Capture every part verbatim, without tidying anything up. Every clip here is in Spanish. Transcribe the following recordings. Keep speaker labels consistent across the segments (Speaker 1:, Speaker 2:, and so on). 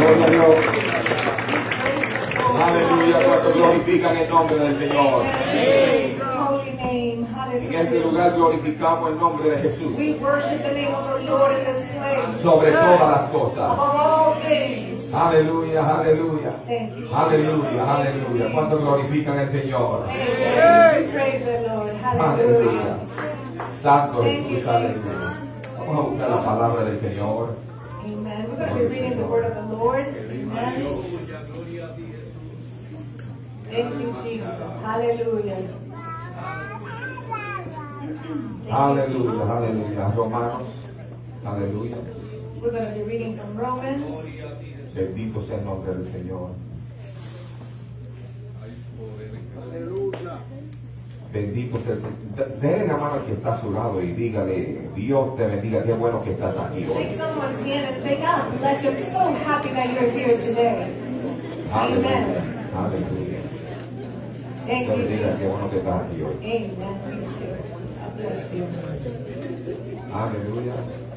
Speaker 1: Gloria a Dios. Aleluya, cuando glorifican el nombre del Señor. En este lugar glorificamos el nombre de Jesús. Sobre todas las cosas. Aleluya, aleluya. Aleluya, aleluya. Cuando glorifican al Señor. Aleluya. Santo Jesús, aleluya. Vamos a buscar la palabra del Señor.
Speaker 2: Amen. We're going to be reading the word of the Lord. Amen. Thank you, Jesus. Hallelujah.
Speaker 1: Aleluya, aleluya. Romanos. Aleluya.
Speaker 2: We're going to be reading from Romans.
Speaker 1: Bendito sea el nombre del Señor. Bendito sea el Señor. Dele la mano al que está a su lado y dígale, Dios te bendiga, qué bueno que estás aquí hoy.
Speaker 2: Take someone's hand and say, God bless you. I'm so happy that you're here today.
Speaker 1: Aleluya.
Speaker 2: Amen.
Speaker 1: Aleluya.
Speaker 2: Thank
Speaker 1: Dios
Speaker 2: you,
Speaker 1: bendiga, qué
Speaker 2: Jesus.
Speaker 1: bueno que estás aquí hoy.
Speaker 2: Amen. God bless you.
Speaker 1: Aleluya.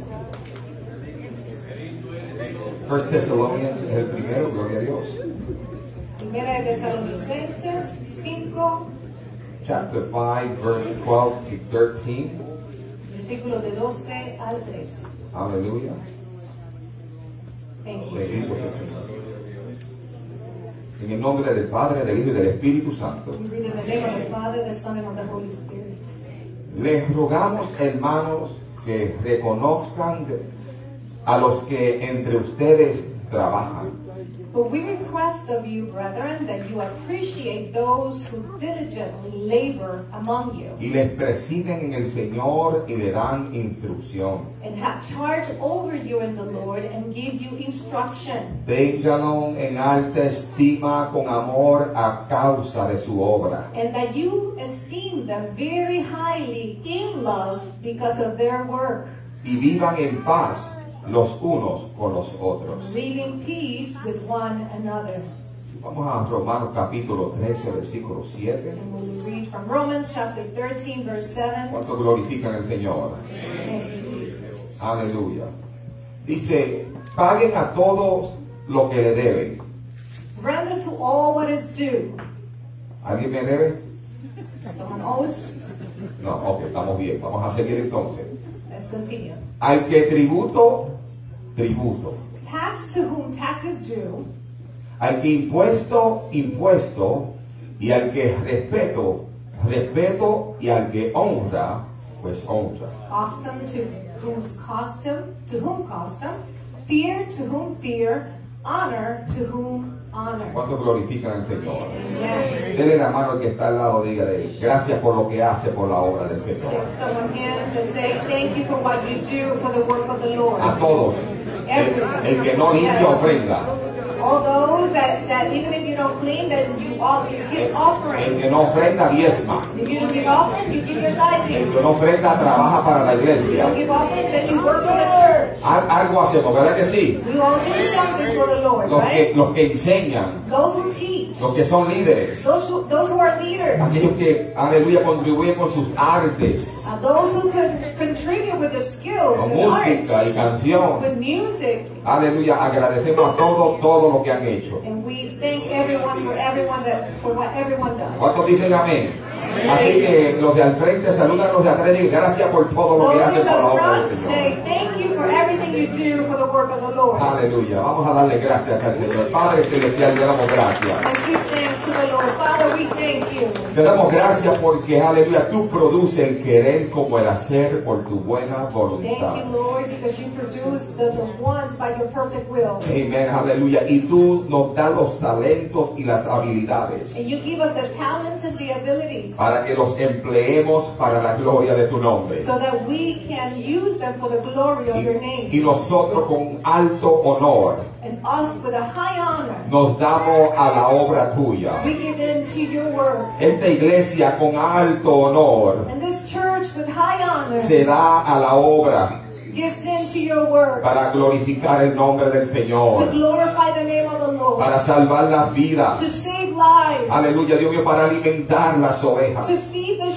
Speaker 1: First Thessalonians es el primero, gloria a Dios.
Speaker 2: Primera de Tesalonicenses cinco,
Speaker 1: Chapter five, verse twelve to thirteen.
Speaker 2: versículos de doce al trece.
Speaker 1: Aleluya.
Speaker 2: Thank you,
Speaker 1: Bendito sea el
Speaker 2: Jesus.
Speaker 1: Señor. En el nombre del Padre, del Hijo y del Espíritu Santo.
Speaker 2: We read in the name of the Father, the Son, and of the Holy Spirit.
Speaker 1: Les rogamos, hermanos, que reconozcan a los que entre ustedes trabajan.
Speaker 2: But we request of you, brethren, that you appreciate those who diligently labor among you,
Speaker 1: Y les presiden en el Señor y le dan instrucción.
Speaker 2: and have charge over you in the Lord, and give you instruction.
Speaker 1: Ténganlo en alta estima con amor a causa de su obra.
Speaker 2: And that you esteem them very highly in love because of their work,
Speaker 1: Y vivan en paz los unos con los otros.
Speaker 2: leaving peace with one another.
Speaker 1: Vamos a Romanos capítulo trece, versículo siete.
Speaker 2: And we'll read from Romans chapter thirteen, verse seven.
Speaker 1: ¿Cuánto glorifican al Señor?
Speaker 2: Thank you, Jesus.
Speaker 1: Aleluya. Dice, paguen a todos lo que le deben.
Speaker 2: Render to all what is due.
Speaker 1: ¿Alguien me debe?
Speaker 2: Someone owes?
Speaker 1: No, ok, estamos bien. Vamos a seguir entonces.
Speaker 2: Let's continue.
Speaker 1: Al que tributo, tributo.
Speaker 2: Tax to whom tax is due,
Speaker 1: Al que impuesto, impuesto. Y al que respeto, respeto. Y al que honra, pues honra.
Speaker 2: custom to whom's custom, to whom custom, fear to whom fear, honor to whom honor.
Speaker 1: ¿Cuánto glorifican al Señor?
Speaker 2: Amen.
Speaker 1: Dele la mano al que está al lado, dígale, gracias por lo que hace por la obra del Señor.
Speaker 2: Give someone hands and say, thank you for what you do for the work of the Lord.
Speaker 1: A todos. El, el que no limpia ofrenda.
Speaker 2: All those that, that even if you don't clean, then you all you give
Speaker 1: El
Speaker 2: offering.
Speaker 1: que no ofrenda diezma.
Speaker 2: If you don't give offering, you give your
Speaker 1: El
Speaker 2: tithing.
Speaker 1: que no ofrenda trabaja para la
Speaker 2: You
Speaker 1: iglesia.
Speaker 2: don't give offering, then you work for the church.
Speaker 1: Al- algo hacemos, ¿verdad que sí?
Speaker 2: We all do something for the Lord,
Speaker 1: Los que,
Speaker 2: right?
Speaker 1: los que enseñan,
Speaker 2: Those who teach,
Speaker 1: los que son líderes,
Speaker 2: those who, those who are leaders,
Speaker 1: aquellos que, aleluya, contribuyen con sus artes,
Speaker 2: uh, those who can contribute with the skills
Speaker 1: con
Speaker 2: and
Speaker 1: música y
Speaker 2: arts,
Speaker 1: canción.
Speaker 2: with music,
Speaker 1: Aleluya, agradecemos a todos, todo lo que han hecho.
Speaker 2: and we thank everyone for everyone that for what everyone does.
Speaker 1: ¿Cuántos dicen amén? Así que los de al frente saludan a los de atrás y digan gracias por todo lo que
Speaker 2: Those
Speaker 1: hacen
Speaker 2: in
Speaker 1: por la
Speaker 2: the
Speaker 1: obra
Speaker 2: front
Speaker 1: del Señor.
Speaker 2: say thank you for everything you do for the work of the Lord.
Speaker 1: Aleluya, vamos a darle gracias al Señor. Padre Celestial, le damos gracias.
Speaker 2: And give thanks to the Lord. Father, we thank you.
Speaker 1: Te damos gracias porque, aleluya, tú produces el querer como el hacer por tu buena
Speaker 2: Thank
Speaker 1: voluntad.
Speaker 2: you, Lord, because you produce the, the ones by your perfect will.
Speaker 1: Amén, aleluya. Y tú nos das los talentos y las habilidades
Speaker 2: And you give us the talents and the abilities
Speaker 1: para que los empleemos para la gloria de tu nombre.
Speaker 2: so that we can use them for the glory of your
Speaker 1: Y, y
Speaker 2: name.
Speaker 1: nosotros con alto honor
Speaker 2: And us with a high honor,
Speaker 1: nos damos a la obra tuya.
Speaker 2: we give into your work.
Speaker 1: Esta iglesia con alto honor
Speaker 2: And this church with high honor
Speaker 1: se da a la obra
Speaker 2: gives into your work
Speaker 1: para glorificar el nombre del
Speaker 2: to
Speaker 1: Señor,
Speaker 2: glorify the name of the Lord,
Speaker 1: para salvar las
Speaker 2: to
Speaker 1: vidas.
Speaker 2: save lives,
Speaker 1: Aleluya, Dios mío, para alimentar las
Speaker 2: to
Speaker 1: ovejas.
Speaker 2: feed the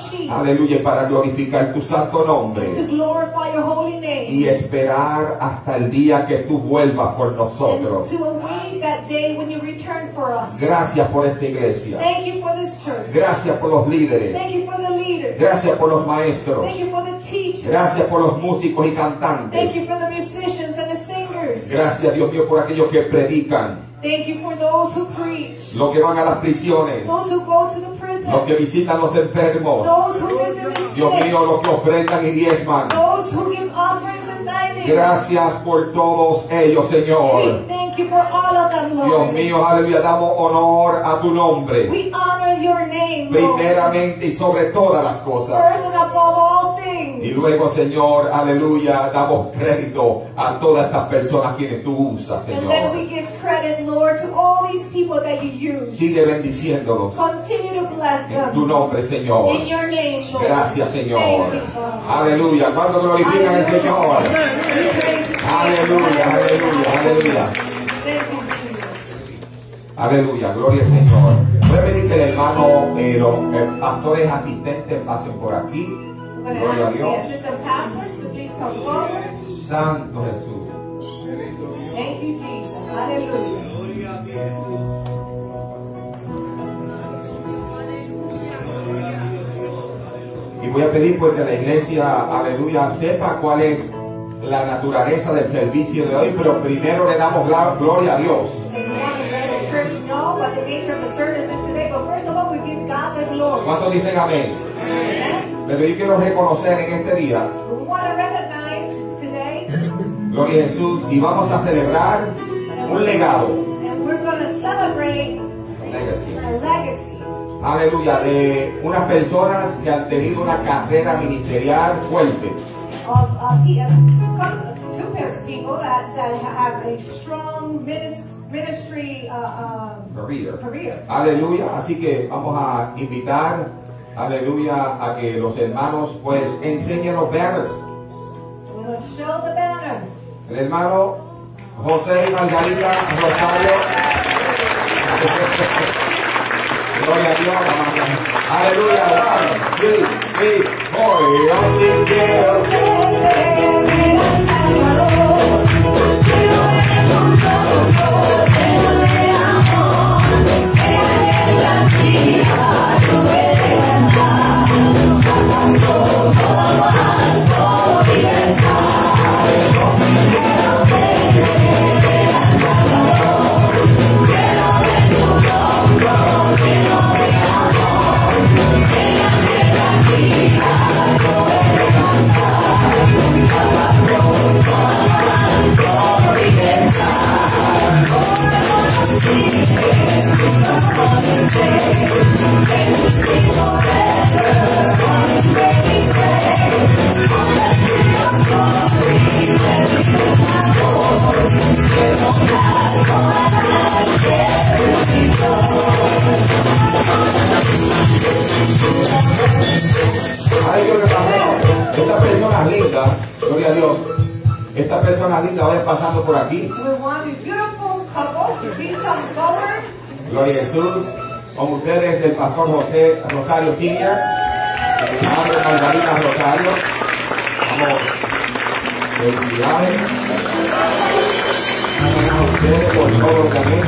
Speaker 2: sheep.
Speaker 1: Aleluya, para glorificar tu santo nombre.
Speaker 2: To glorify your holy name.
Speaker 1: Y esperar hasta el día que tú vuelvas por nosotros.
Speaker 2: And to await that day when you return for us.
Speaker 1: Gracias por esta iglesia.
Speaker 2: Thank you for this church.
Speaker 1: Gracias por los líderes.
Speaker 2: Thank you for the leaders.
Speaker 1: Gracias por los maestros.
Speaker 2: Thank you for the teachers.
Speaker 1: Gracias por los músicos y
Speaker 2: Thank you
Speaker 1: cantantes.
Speaker 2: for the musicians and the singers.
Speaker 1: Gracias, Dios mío, por aquellos que predican,
Speaker 2: Thank you for those who preach.
Speaker 1: los que van a las prisiones,
Speaker 2: Those who go to the prison.
Speaker 1: los que visitan los enfermos.
Speaker 2: Those who visit the
Speaker 1: Dios
Speaker 2: sick.
Speaker 1: mío, los que ofrendan y diezman.
Speaker 2: Those who give offerings and tithing.
Speaker 1: Gracias por todos ellos, Señor.
Speaker 2: We thank you for all of them, Lord.
Speaker 1: Dios mío, aleluya, damos honor a tu nombre.
Speaker 2: We honor your name, Lord.
Speaker 1: Primeramente y sobre todas las cosas.
Speaker 2: First and above all things.
Speaker 1: Y luego, Señor, aleluya, damos crédito a todas estas personas quienes tú usas,
Speaker 2: And then we
Speaker 1: Señor.
Speaker 2: give credit, Lord, to all these people that you use.
Speaker 1: Sigue bendiciéndolos
Speaker 2: Continue to bless
Speaker 1: en tu
Speaker 2: them.
Speaker 1: nombre, Señor.
Speaker 2: In your name, Lord.
Speaker 1: Gracias, Señor.
Speaker 2: Thank you, Father.
Speaker 1: Aleluya. ¿Cuándo glorifican al Señor?
Speaker 2: We praise you.
Speaker 1: Aleluya, aleluya, aleluya.
Speaker 2: Thank you, Jesus.
Speaker 1: Aleluya, gloria al Señor. Voy a pedir que el hermano, eh, los eh, pastores asistentes pasen por aquí.
Speaker 2: I'm going to
Speaker 1: Gloria a
Speaker 2: ask the
Speaker 1: Dios.
Speaker 2: assistant pastors to please come forward.
Speaker 1: Santo Jesús.
Speaker 2: Thank you, Jesus. Hallelujah.
Speaker 1: Y voy a pedir pues que la iglesia, aleluya, sepa cuál es la naturaleza del servicio de hoy, pero primero le damos la gloria a Dios.
Speaker 2: And we want to let the church know what the nature of the service is today, but first of all, we give God the glory.
Speaker 1: ¿Cuántos dicen amén?
Speaker 2: Amen.
Speaker 1: Pero yo quiero reconocer en este día,
Speaker 2: We want to recognize today,
Speaker 1: gloria a Jesús, y vamos a celebrar un legado.
Speaker 2: and we're going to celebrate
Speaker 1: Legacy.
Speaker 2: a legacy
Speaker 1: Aleluya, de unas personas que han tenido una carrera ministerial fuerte.
Speaker 2: of uh, pe- uh, come- two pairs of people that, that have a strong minis- ministry uh, uh,
Speaker 1: Career.
Speaker 2: career.
Speaker 1: Aleluya, así que vamos a invitar, aleluya, a que los hermanos pues enseñen los banners.
Speaker 2: So we're going to show the banner.
Speaker 1: El hermano José y Margarita Rosario. Gloria a Dios. Aleluya. One, two, three, four. Y así quiero. Ay, Dios, ¿qué pasó? Estas personas lindas, gloria a Dios, estas personas lindas vayan pasando por aquí.
Speaker 2: We want this beautiful couple to be come forward.
Speaker 1: Gloria a Jesús. Con ustedes el pastor José Rosario Senior, el madre Margarita Rosario. Vamos, felicidades. Gracias a ustedes por todo lo que han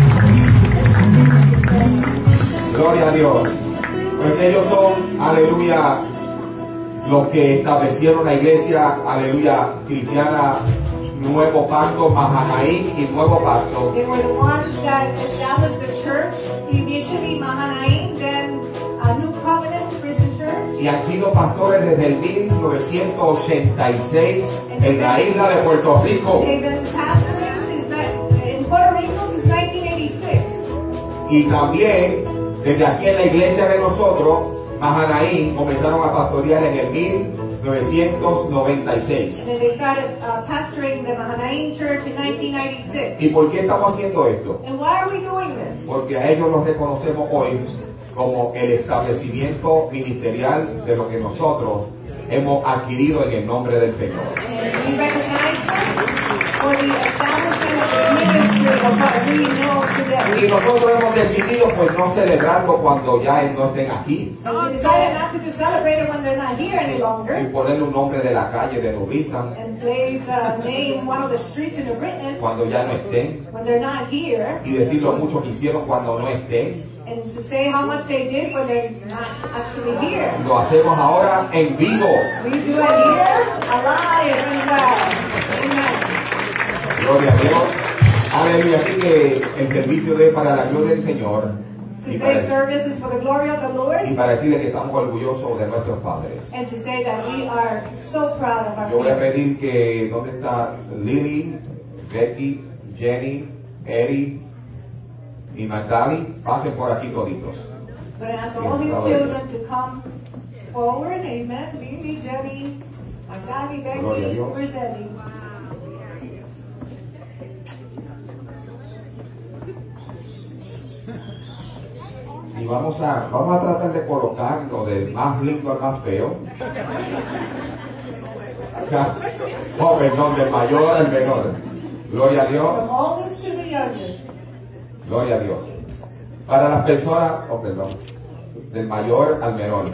Speaker 1: hecho. Gloria a Dios. Pues ellos son, aleluya, los que establecieron la iglesia, aleluya, cristiana, Nuevo Pacto, Mahanaim y Nuevo Pacto.
Speaker 2: They were the ones that established the church, initially Mahanaim, then a New Covenant Christian Church.
Speaker 1: Y han sido pastores desde el mil novecientos ochenta y seis en la isla de Puerto Rico.
Speaker 2: They've been pastoring since that, in Puerto Rico since nineteen eighty-six.
Speaker 1: Y también desde aquí en la iglesia de nosotros, Mahanaim, comenzaron a pastorear en el mil novecientos noventa y seis.
Speaker 2: And then they started uh, pastoring the Mahanaim Church in nineteen ninety-six.
Speaker 1: ¿Y por qué estamos haciendo esto?
Speaker 2: And why are we doing this?
Speaker 1: Porque a ellos los reconocemos hoy como el establecimiento ministerial de lo que nosotros hemos adquirido en el nombre del Señor.
Speaker 2: And we recognize them for the establishment of the ministry of our we know today.
Speaker 1: Y nosotros hemos decidido pues no celebrarlo cuando ya no estén aquí.
Speaker 2: So we decided not to just celebrate it when they're not here any
Speaker 1: Y
Speaker 2: longer.
Speaker 1: ponerle un nombre de la calle de Nubita
Speaker 2: And place uh, name one of the streets in the Britain
Speaker 1: cuando ya no estén.
Speaker 2: when they're not here.
Speaker 1: Y decir lo mucho que hicieron cuando no estén.
Speaker 2: And to say how much they did when they're not actually here.
Speaker 1: Lo hacemos ahora en vivo.
Speaker 2: We do it here, alive and well. Amen.
Speaker 1: Gloria a Dios. Aleluya. Así que el servicio de para la gloria del Señor. Y para,
Speaker 2: Today's service is for the glory of the Lord.
Speaker 1: y para decirle que estamos orgullosos de nuestros padres.
Speaker 2: And to say that we are so proud of our
Speaker 1: Yo voy a
Speaker 2: parents.
Speaker 1: pedir que, ¿dónde está Lily, Becky, Jenny, Eddie y Magdali? Pasen por aquí toditos.
Speaker 2: But I ask all these children to come forward. Amen. Lily, Jenny, Magdali,
Speaker 1: Gloria a
Speaker 2: Becky,
Speaker 1: Dios.
Speaker 2: where's Eddie?
Speaker 1: Y vamos a, vamos a tratar de colocarlo del más lindo al más feo. Acá. Oh, perdón, del mayor al menor. Gloria a Dios.
Speaker 2: From oldest to the youngest.
Speaker 1: Gloria a Dios. Para las personas, oh, perdón, del mayor al menor.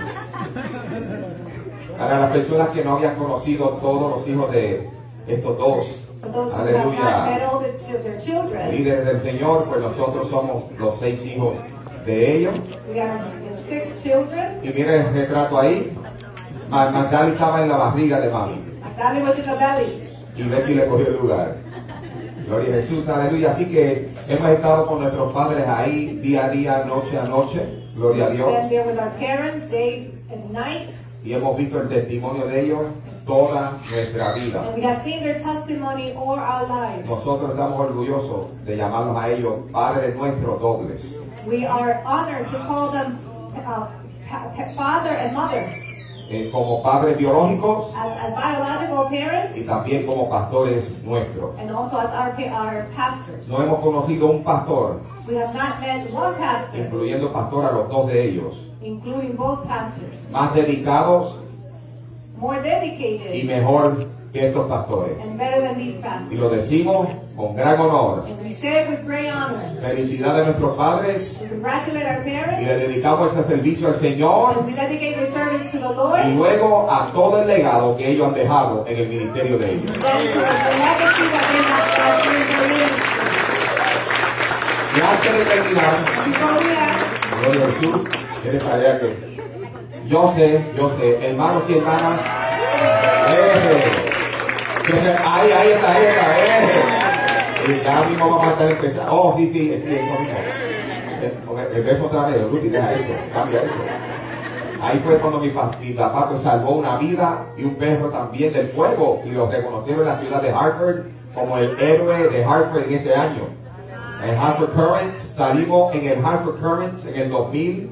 Speaker 1: Para las personas que no habían conocido todos los hijos de estos dos.
Speaker 2: For those who have not met
Speaker 1: Aleluya.
Speaker 2: all the, their children,
Speaker 1: Líderes del Señor, pues nosotros somos los seis hijos de ellos.
Speaker 2: we are the six children.
Speaker 1: Y miren el retrato ahí. Ma- Magdali estaba en la barriga de mami.
Speaker 2: Magdali was in the belly.
Speaker 1: Y Betty le cogió el lugar. Gloria a Jesús, aleluya. Así que hemos estado con nuestros padres ahí día a día, noche a noche. Gloria a Dios.
Speaker 2: Been there with our parents day and night.
Speaker 1: Y hemos visto el testimonio de ellos toda nuestra vida.
Speaker 2: And we have seen their testimony all our lives.
Speaker 1: Nosotros estamos orgullosos de llamarlos a ellos Padres nuestros dobles.
Speaker 2: We are honored to call them uh, pa- pa- father and mother.
Speaker 1: Eh, como padres biológicos
Speaker 2: As, as biological
Speaker 1: y
Speaker 2: parents
Speaker 1: también como pastores nuestros.
Speaker 2: and also as our, pa- our pastors.
Speaker 1: No hemos conocido un pastor,
Speaker 2: We have not met one pastor,
Speaker 1: incluyendo pastor a los dos de ellos,
Speaker 2: including both pastors,
Speaker 1: más dedicados
Speaker 2: more
Speaker 1: y
Speaker 2: dedicated
Speaker 1: mejor que estos pastores.
Speaker 2: and better than these
Speaker 1: Y
Speaker 2: pastors.
Speaker 1: lo decimos con gran honor.
Speaker 2: And we say it with great honor.
Speaker 1: Felicidades a nuestros padres
Speaker 2: We congratulate our
Speaker 1: y le
Speaker 2: parents
Speaker 1: dedicamos este servicio al Señor
Speaker 2: and we dedicate their service to the
Speaker 1: y
Speaker 2: Lord.
Speaker 1: luego a todo el legado que ellos han dejado en el ministerio de ellos.
Speaker 2: Then to the legacy that they have left in their ministry.
Speaker 1: Y antes de terminar,
Speaker 2: Before we end,
Speaker 1: Gloria a Jesús, ¿quieres para allá que? Yo sé, yo sé, hermanos y hermanas, eh, yo sé, ahí, ahí está, ahí está, eh. Y ya mismo vamos a estar empezando. Oh, sí, sí, sí, eso mismo. El, el beso otra vez, Ruti, deja eso, cambia eso. Ahí fue cuando mi, pa- mi papá pues, salvó una vida y un perro también del fuego y lo reconocieron en la ciudad de Hartford como el héroe de Hartford en ese año. En Hartford Currents, salimos en el Hartford Currents en el dos mil.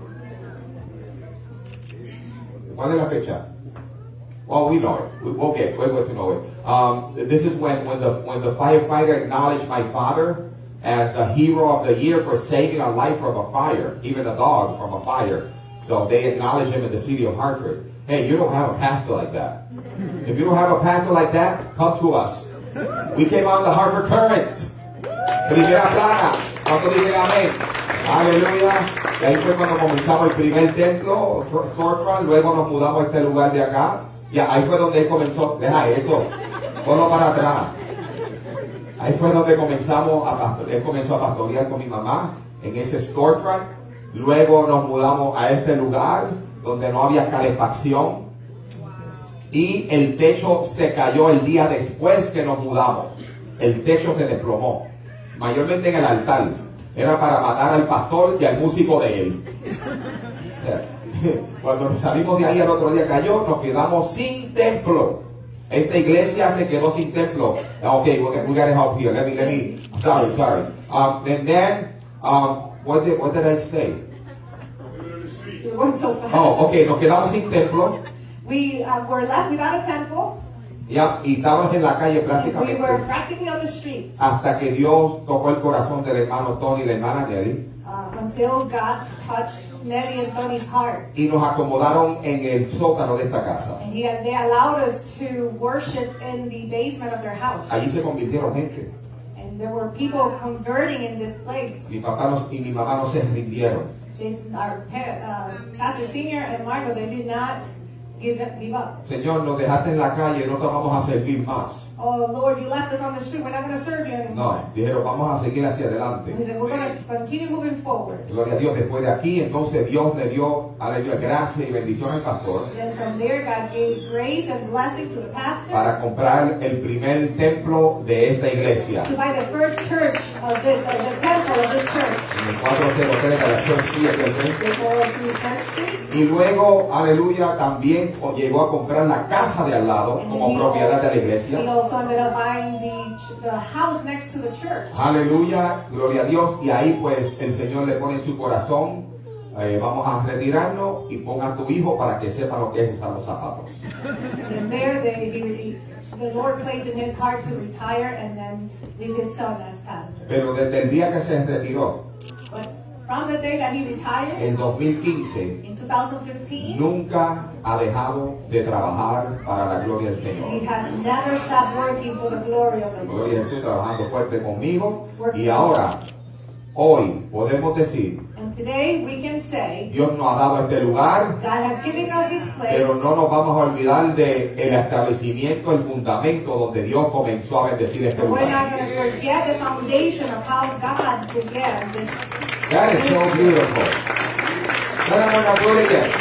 Speaker 1: ¿Cuál es la fecha? Well, we know it. We, okay, we're going to know it. Um, this is when, when the when the firefighter acknowledged my father as the hero of the year for saving a life from a fire, even a dog from a fire. So they acknowledged him in the city of Hartford. Hey, you don't have a pastor like that. If you don't have a pastor like that, come to us. We came out of the Hartford Current. Primera plana. ¿Cuánto dicen amén? Aleluya. Y ahí fue cuando comenzamos el primer templo, storefront. Luego nos mudamos a este lugar de acá. Y ahí fue donde él comenzó. Deja eso. Ponlo para atrás. Ahí fue donde comenzamos a pastor, él comenzó a pastorear con mi mamá en ese storefront. Luego nos mudamos a este lugar donde no había calefacción. Y el techo se cayó el día después que nos mudamos. El techo se desplomó. Mayormente en el altar. Era para matar al pastor y al músico de él. O sea, cuando salimos de ahí al otro día cayó, nos quedamos sin templo. Esta iglesia se quedó sin templo. Okay, we got, we got to help here. Let me, let me. Sorry, sorry. Um, and then, um, what did, what did I say?
Speaker 2: we went so fast.
Speaker 1: Oh, okay, nos quedamos sin templo.
Speaker 2: We uh, were left without a temple.
Speaker 1: Ya, y estábamos en la calle
Speaker 2: We
Speaker 1: prácticamente.
Speaker 2: were practically on the streets
Speaker 1: Hasta que Dios tocó el corazón del hermano Tony y la hermana Nelly.
Speaker 2: uh, until God touched Nelly and Tony's heart.
Speaker 1: Y nos acomodaron en el sótano de esta casa.
Speaker 2: And he, they allowed us to worship in the basement of their house.
Speaker 1: Allí se convirtieron gente.
Speaker 2: And And there were people converting in this place.
Speaker 1: Mi papá no- y mi mamá no se rindieron.
Speaker 2: They, our pa- uh, Pastor Senior and Marco, they did not give, give up.
Speaker 1: Señor, nos dejaste en la calle, no te vamos a servir más.
Speaker 2: Oh Lord, you left us on the street. We're not going to serve you anymore.
Speaker 1: No, dijeron, vamos a seguir hacia adelante.
Speaker 2: And he said, we're going to continue moving forward.
Speaker 1: Gloria a Dios, después de aquí, entonces Dios le dio, aleluya, gracia y bendición al pastor
Speaker 2: And from there, God gave grace and blessing to the pastor
Speaker 1: para comprar el primer templo de esta iglesia.
Speaker 2: to buy the first church of this, of the temple of this church.
Speaker 1: En el cuatrocientos tres de la Church Street del frente.
Speaker 2: They go through Church Street.
Speaker 1: Y luego, aleluya, también llegó a comprar la casa de al lado como propiedad de la
Speaker 2: He
Speaker 1: iglesia.
Speaker 2: also ended up buying the, ch- the house next to the church.
Speaker 1: Aleluya, gloria a Dios. Y ahí pues el Señor le pone en su corazón, eh, vamos a retirarnos y ponga a tu hijo para que sepa lo que es usar los zapatos.
Speaker 2: And there, they, he, the Lord placed in his heart to retire and then leave his son as pastor.
Speaker 1: Pero desde el día que se retiró,
Speaker 2: But from the day that he retired,
Speaker 1: en dos mil quince,
Speaker 2: in two thousand fifteen,
Speaker 1: nunca ha dejado de trabajar para la gloria del
Speaker 2: he
Speaker 1: Señor.
Speaker 2: has never stopped working for the glory of the Lord.
Speaker 1: Gloria a Jesús, trabajando fuerte conmigo. Y ahora, hoy, podemos decir,
Speaker 2: And today we can say,
Speaker 1: Dios nos ha dado este lugar,
Speaker 2: God has given us this place,
Speaker 1: pero no nos vamos a olvidar de el establecimiento, el fundamento donde Dios comenzó a bendecir este
Speaker 2: but we're
Speaker 1: lugar.
Speaker 2: not going to forget the foundation of how God began this.
Speaker 1: That is so beautiful. No, no, no, no, do it again.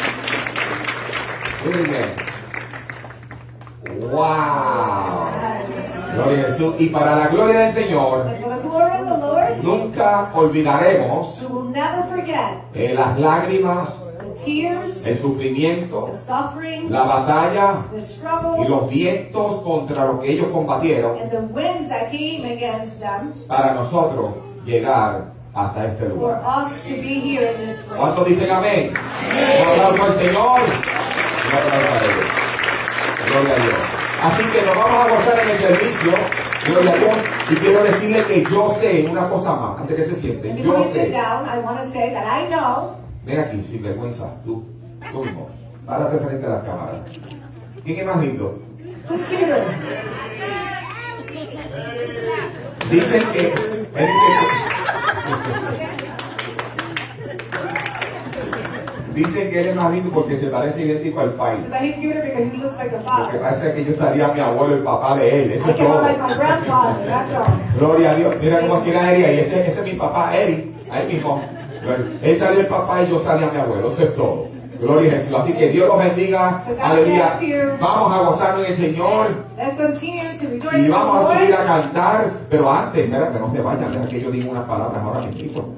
Speaker 1: Do it again. Wow. Gloria a Jesús. Y para la gloria del Señor,
Speaker 2: And for the glory of the Lord,
Speaker 1: nunca olvidaremos
Speaker 2: we will never forget
Speaker 1: eh, las lágrimas,
Speaker 2: the tears,
Speaker 1: el sufrimiento,
Speaker 2: the suffering,
Speaker 1: la batalla
Speaker 2: the
Speaker 1: y
Speaker 2: struggle,
Speaker 1: los vientos contra los que ellos combatieron
Speaker 2: and the winds that came against them
Speaker 1: para nosotros llegar hasta este
Speaker 2: for
Speaker 1: lugar.
Speaker 2: us to be here in this place.
Speaker 1: ¿Cuántos dicen amén? Un aplauso al Señor. Un aplauso a Dios. Gloria a Dios. Así que nos vamos a gozar en el servicio. Gloria a Dios. Y quiero decirle que yo sé una cosa más, antes que se sienten.
Speaker 2: And before
Speaker 1: Yo
Speaker 2: you sit
Speaker 1: sé.
Speaker 2: down, I want to say that I know.
Speaker 1: Ven aquí, sin vergüenza. Tú, tú mismo. Párate frente a la cámara. ¿Quién es más lindo?
Speaker 2: Who's cuter?
Speaker 1: Dicen que. Él dice que dicen que él es más lindo porque se parece idéntico al pai.
Speaker 2: That he's cuter because he looks like the
Speaker 1: Lo que
Speaker 2: father.
Speaker 1: pasa es que yo salía a mi abuelo, el papá de él. Eso
Speaker 2: I
Speaker 1: es
Speaker 2: came out
Speaker 1: todo.
Speaker 2: like my grandfather, that's all.
Speaker 1: Gloria a Dios. Mira cómo quiera Eri ahí. Ese, ese es mi papá, Eri. Ahí mismo. Él salió el papá y yo salía a mi abuelo. Eso es todo. Gloria a Jesús. Así que Dios los bendiga. Aleluya. Vamos a gozarnos en el Señor.
Speaker 2: Let's continue to rejoice
Speaker 1: Y
Speaker 2: in the
Speaker 1: vamos a subir a
Speaker 2: Lord.
Speaker 1: cantar. Pero antes, espera que no se vayan. Deja que yo diga unas palabras ahora mismo.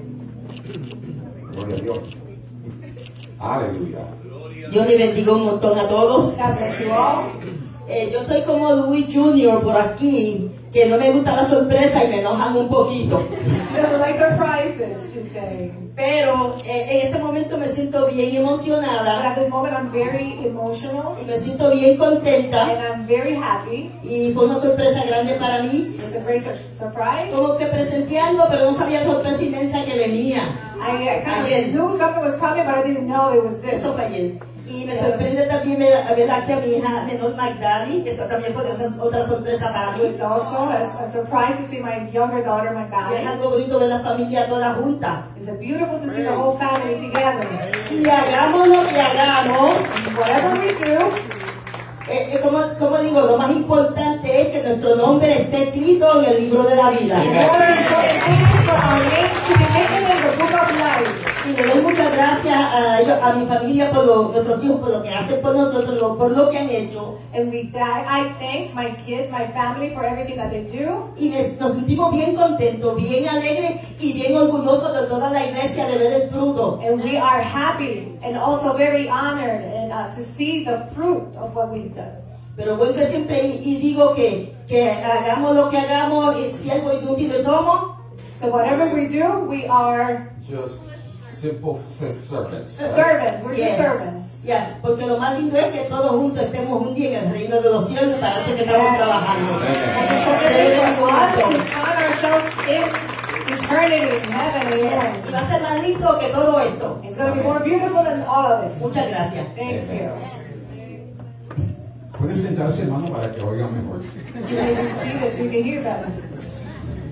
Speaker 1: Gloria a Dios. Aleluya.
Speaker 3: Dios le bendiga un montón a todos.
Speaker 2: God bless you all.
Speaker 3: Eh, yo soy como Luis junior por aquí, que no me gusta la sorpresa y me enojan un poquito.
Speaker 2: Just like surprises, she's saying.
Speaker 3: Pero eh, en este momento me siento bien
Speaker 2: But
Speaker 3: emocionada
Speaker 2: at this moment, I'm very emotional
Speaker 3: y me siento bien contenta.
Speaker 2: and I'm very happy.
Speaker 3: Y fue una sorpresa grande para mí.
Speaker 2: It's a great sur- surprise.
Speaker 3: Como que presenté algo, pero no sabía la sorpresa inmensa que venía.
Speaker 2: I uh, kind
Speaker 3: Ayer.
Speaker 2: of knew something was coming, but I didn't know it was this.
Speaker 3: Eso fue ayer. Y me sorprende también ver, ver aquí a mi hija menor Magdali, que eso también fue otra, otra sorpresa para mí.
Speaker 2: It's also a, a surprise to see my younger daughter, my
Speaker 3: Y es
Speaker 2: Magdalene.
Speaker 3: algo bonito ver la familia toda junta.
Speaker 2: It's beautiful to see the whole family together.
Speaker 3: Y hagamos lo que hagamos,
Speaker 2: Whatever we do,
Speaker 3: eh, eh, como, como digo, lo más importante es que nuestro nombre esté escrito en el libro de la vida.
Speaker 2: the more important thing is for our names to be written in the book of life.
Speaker 3: Y le doy muchas gracias a, ellos- a mi familia, por lo, nuestros hijos, por lo que hacen por nosotros, lo- por lo que han hecho.
Speaker 2: And we die. I thank my kids, my family for everything that they do.
Speaker 3: Y les- nos sentimos bien contentos, bien alegres y bien orgullosos de toda la iglesia de ver el fruto.
Speaker 2: And we are happy and also very honored and, uh, to see the fruit of what we've done.
Speaker 3: Pero vuelvo siempre y, y digo que, que hagamos lo que hagamos, y si algo inútiles somos,
Speaker 2: So whatever we do, we are
Speaker 1: Just simple servants.
Speaker 2: servants. We're just
Speaker 3: Yeah.
Speaker 2: servants.
Speaker 3: ya, porque lo más lindo es que todos juntos estemos un día en el reino de los cielos y para eso que estamos trabajando.
Speaker 2: And it's important for us to find ourselves in eternity, in heaven, amen.
Speaker 3: Y va a ser más lindo que todo esto.
Speaker 2: It's going to be more beautiful than all of it.
Speaker 3: Muchas gracias.
Speaker 2: Thank you.
Speaker 4: Pueden sentarse, hermano, para que oigan mejor.
Speaker 2: You may be seated so you can hear better.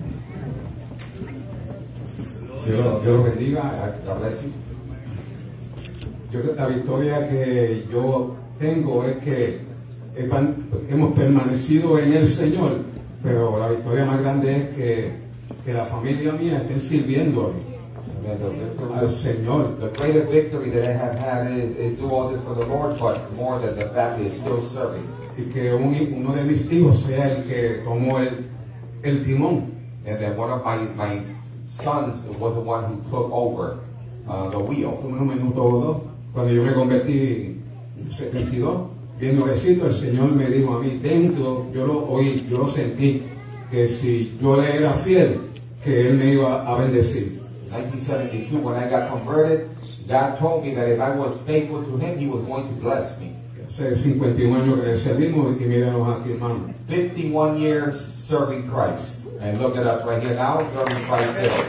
Speaker 4: Dios lo, Dios lo bendiga.
Speaker 1: God bless you.
Speaker 4: Yo creo que la victoria que yo tengo es que hemos permanecido en el Señor, pero la victoria más grande es que, que la familia mía esté sirviendo al Señor.
Speaker 1: The greatest victory that I have had is, is do all this for the Lord, but more than the fact is still serving.
Speaker 4: Y que un, uno de mis hijos sea el que tomó el, el timón.
Speaker 1: And then one of my, my sons was the one who took over uh, the wheel.
Speaker 4: Un minuto o dos, cuando yo me convertí en setenta y dos, bien nuevecito, el Señor me dijo a mí, dentro, yo lo oí, yo lo sentí, que si yo le era fiel, que Él me iba a bendecir.
Speaker 1: nineteen seventy-two, when I got converted, God told me that if I was faithful to Him, He was going to bless me.
Speaker 4: Hace cincuenta y un años que le servimos y míranos aquí, hermano.
Speaker 1: fifty-one years serving Christ. And look at us right here now, serving Christ still.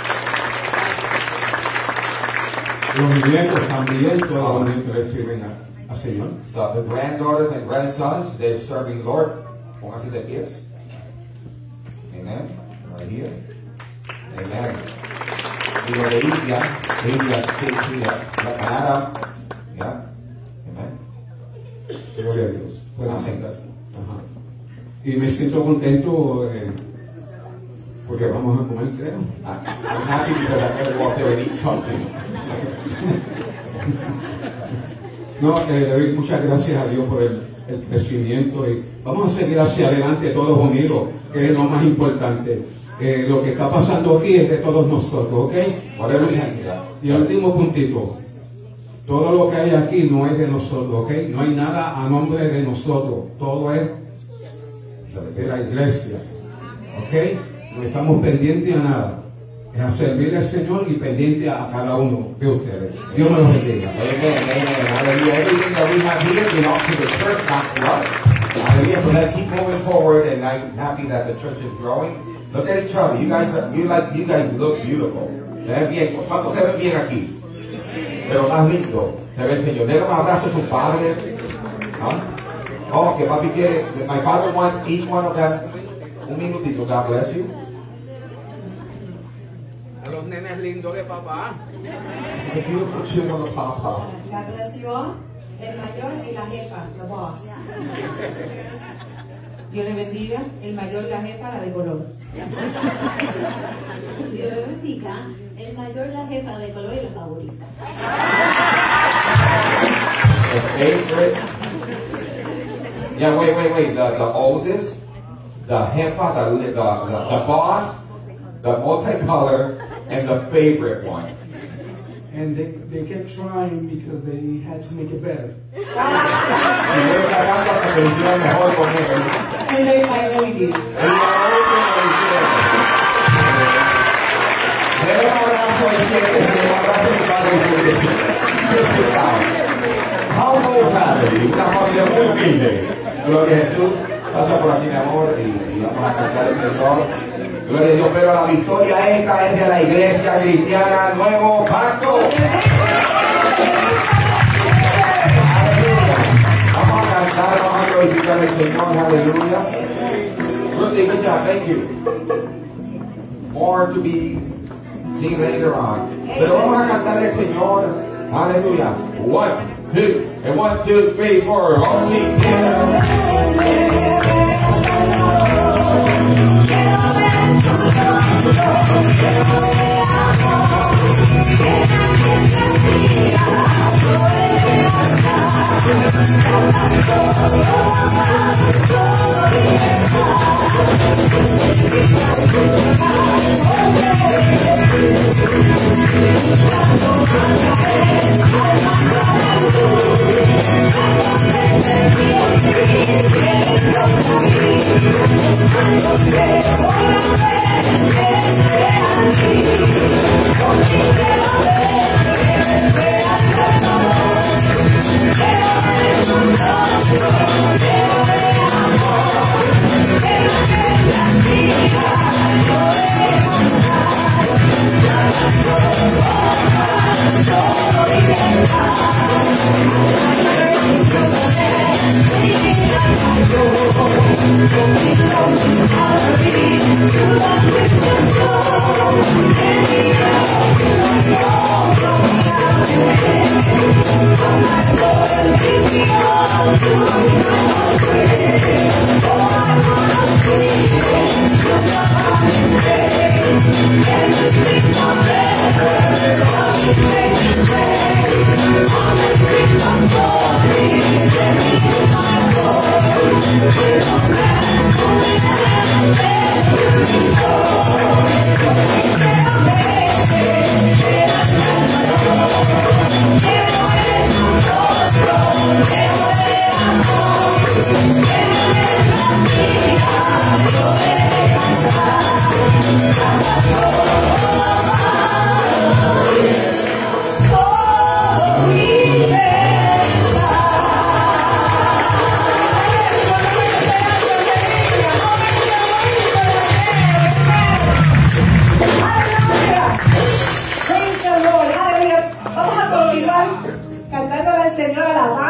Speaker 4: Los nietos también, todos los nietos le sirven al Señor.
Speaker 1: The, the granddaughters and grandsons, they're serving the Lord. Pónganse de pies. Amen. Right here. Amen. Y lo de India, India, sí, Canadá. Yeah. Amen.
Speaker 4: Gloria a Dios. Buenas
Speaker 1: Amén.
Speaker 4: sendas. Ajá. Y me siento contento eh, porque vamos a comer, creo.
Speaker 1: I'm happy because I'm going to go up there and eat something.
Speaker 4: No, eh, le doy muchas gracias a Dios por el, el crecimiento y vamos a seguir hacia adelante todos unidos, que es lo más importante. Eh, lo que está pasando aquí es de todos nosotros, ¿ok? Y el último puntito, todo lo que hay aquí no es de nosotros, ¿ok? No hay nada a nombre de nosotros, todo es de la iglesia, ¿ok? No estamos pendientes a nada, es a servir al Señor y pendiente a cada uno de ustedes. Dios me los bendiga.
Speaker 1: Amen, amen. Hallelujah. Everything that we have here belongs to the church, not to us. Hallelujah. So let's keep moving forward, and I'm happy that the church is growing. Look at each other. You guys, are, you like, you guys look beautiful. Se ven bien. ¿Cuántos se ven bien aquí? Pero más lindo. Se ve el Señor. Denle un abrazo a sus padres. ¿Ah? Oh, que papi quiere. My father wants each one of them. Un minutito. God bless you.
Speaker 4: A los nenes lindos de papá.
Speaker 1: The beautiful children of Papa.
Speaker 3: God bless you all. El mayor y la jefa, the boss.
Speaker 5: Dios le bendiga, el mayor, la jefa, la de color.
Speaker 6: Dios le bendiga, el mayor, la jefa de color y la favorita.
Speaker 1: The favorite. Yeah, wait, wait, wait. The, the oldest, the jefa, the, the, the, the boss, the multicolor, and the favorite one.
Speaker 7: And they, they kept trying because they had to make it better.
Speaker 3: And they finally did.
Speaker 1: Una familia muy humilde. Gloria a Jesús. Pasa por aquí, mi amor, y, y vamos a cantar el Señor. Gloria a Dios, pero la victoria esta es de la Iglesia Cristiana Nuevo Pacto. Vamos a cantar, vamos a glorificar al Señor, aleluya. Ruthie, good job, thank you. More to be seen later on. Pero vamos a cantar al Señor, aleluya. One, two, and one, two, three, four. All
Speaker 8: Thank you.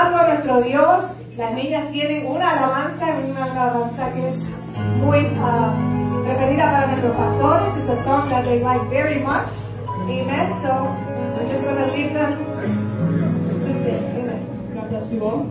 Speaker 2: alabando a nuestro Dios. Las niñas tienen una alabanza, una alabanza que es muy uh, preferida para nuestros pastores. It's a song that they like very much. Amen. So I'm just going to leave them to sing. Amen. God bless you all.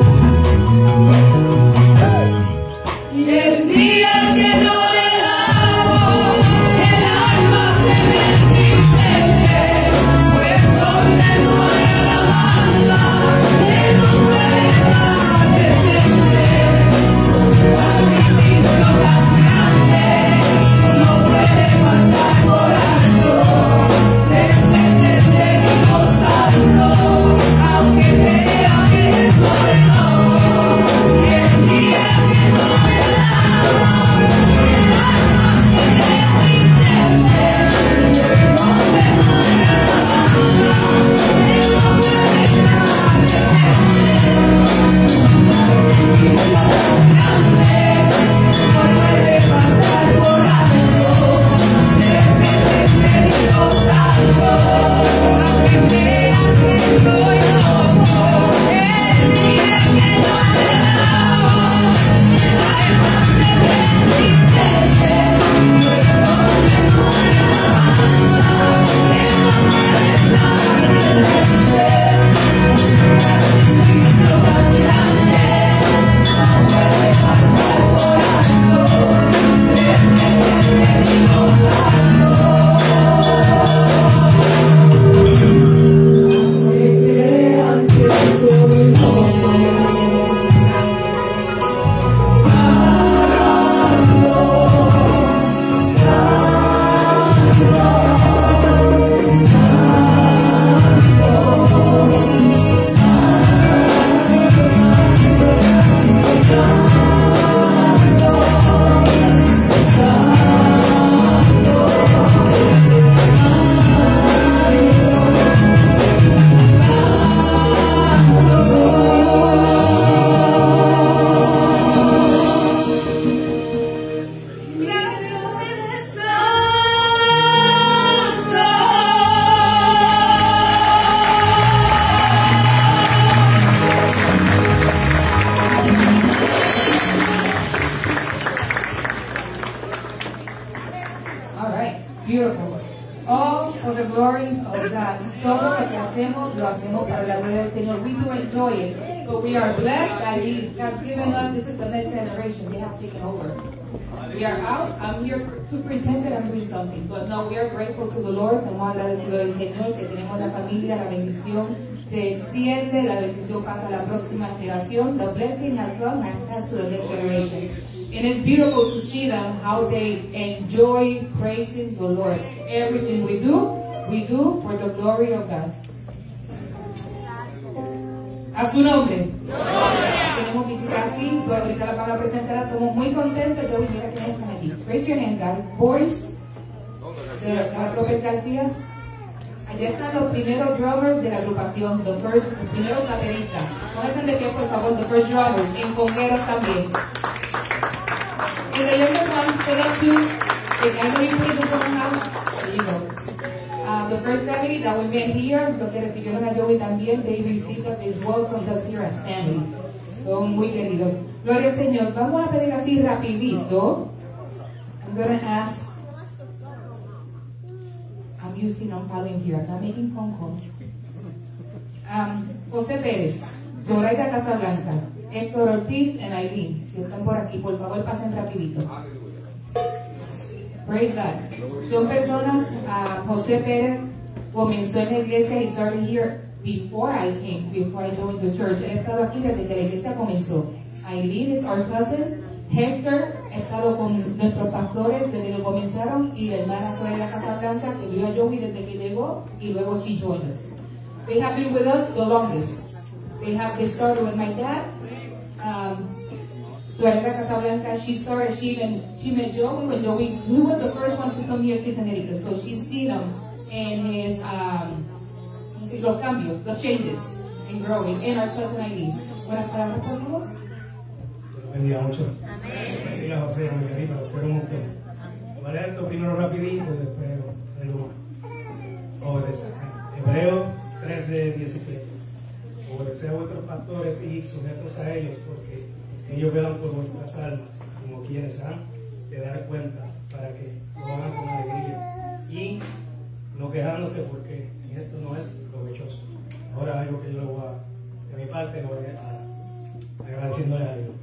Speaker 8: Y el día que no le da
Speaker 5: beautiful. All for the glory of God. Todo lo que hacemos, lo hacemos para la gloria del Señor. We do enjoy it, but we are blessed that He has given us. This is the next generation. They have taken over. We are out. I'm here to pretend that I'm doing something, but no, we are grateful to the Lord. Estamos agradecidos al Señor que tenemos la familia, la bendición se extiende, la bendición pasa a la próxima generación. The blessing has gone and passed to the next generation. And it's beautiful to see them, how they enjoy praising the Lord. Everything we do, we do for the glory of God. A su nombre. Gloria. Tenemos visitas aquí, pero ahorita la van a presentar. Estamos muy contentos. Yo mira quiénes están aquí. Raise your hand, guys. Boys, de las López García. Allá están los primeros drummers de la agrupación, the first, los primeros bateristas. Pónganse de pie, por favor, the first drummers, en congueros también. And the youngest one, for them too, I know you played this one house, there you go. Uh, the first family that we met here, lo que recibieron a Joey también, they received us, they welcomed us here as family. Son muy queridos. Gloria al Señor. Vamos a pedir así rapidito. I'm going to ask, I'm using, I'm following here, I'm not making phone calls. Um, José Pérez, Zoraida Casablanca, Héctor Ortiz and Aileen, que están por aquí, por favor pasen rapidito. Praise God. Son personas, uh, José Pérez comenzó en la iglesia, he started here before I came, before I joined the church. He estado aquí desde que la iglesia comenzó. Aileen is our cousin. Héctor ha estado con nuestros pastores desde que comenzaron, y la hermana Zoraida Casablanca, que vio a Joey desde que llegó, y luego she joined us. They have been with us the longest. They have they started with my dad. Um, Zoraida Casablanca, she started, she even, she met Joey when Joey, we were the first one to come here to Connecticut, so she's seen him and his, um, los cambios, the changes in growing, and our cousin Aileen. Buenas palabras, por favor.
Speaker 8: Bendiga mucho. Bendiga José, Margarita, lo espero un montón. Voy a leer esto primero rapidito y después leo obedecer. Hebreo trece, diecisiete. Obedecer a vuestros pastores y sujetos a ellos, porque ellos velan por vuestras almas, como quienes han de dar cuenta, para que lo hagan con alegría y no quejándose, porque esto no es provechoso. Ahora algo que yo le voy a, de mi parte, lo voy a, a agradeciéndole a Dios.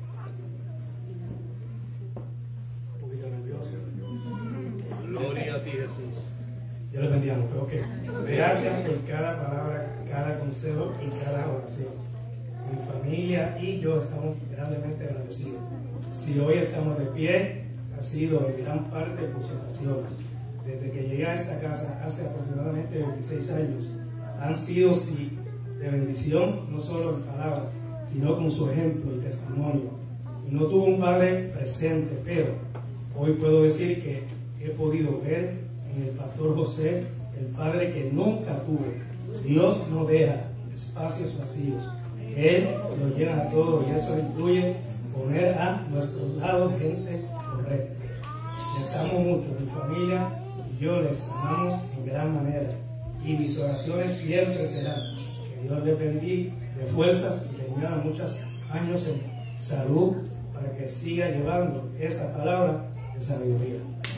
Speaker 8: Un poquito nervioso.
Speaker 9: Gloria a ti, Jesús.
Speaker 8: Dios les bendiga, pero ok. Gracias por cada palabra, cada consejo y cada oración. Mi familia y yo estamos grandemente agradecidos. Si hoy estamos de pie, ha sido en gran parte por sus oraciones. Desde que llegué a esta casa hace aproximadamente veintiséis años, han sido sí, de bendición, no solo en palabras, sino con su ejemplo y testimonio. Y no tuve un padre presente, pero hoy puedo decir que he podido ver en el pastor José el padre que nunca tuve. Dios no deja espacios vacíos. Él lo llena a todo, y eso incluye poner a nuestro lado gente correcta. Les amo mucho, mi familia y yo les amamos en gran manera. Y mis oraciones siempre serán que Dios les bendiga de fuerzas y le añada muchos años en salud para que siga llevando esa palabra de sabiduría.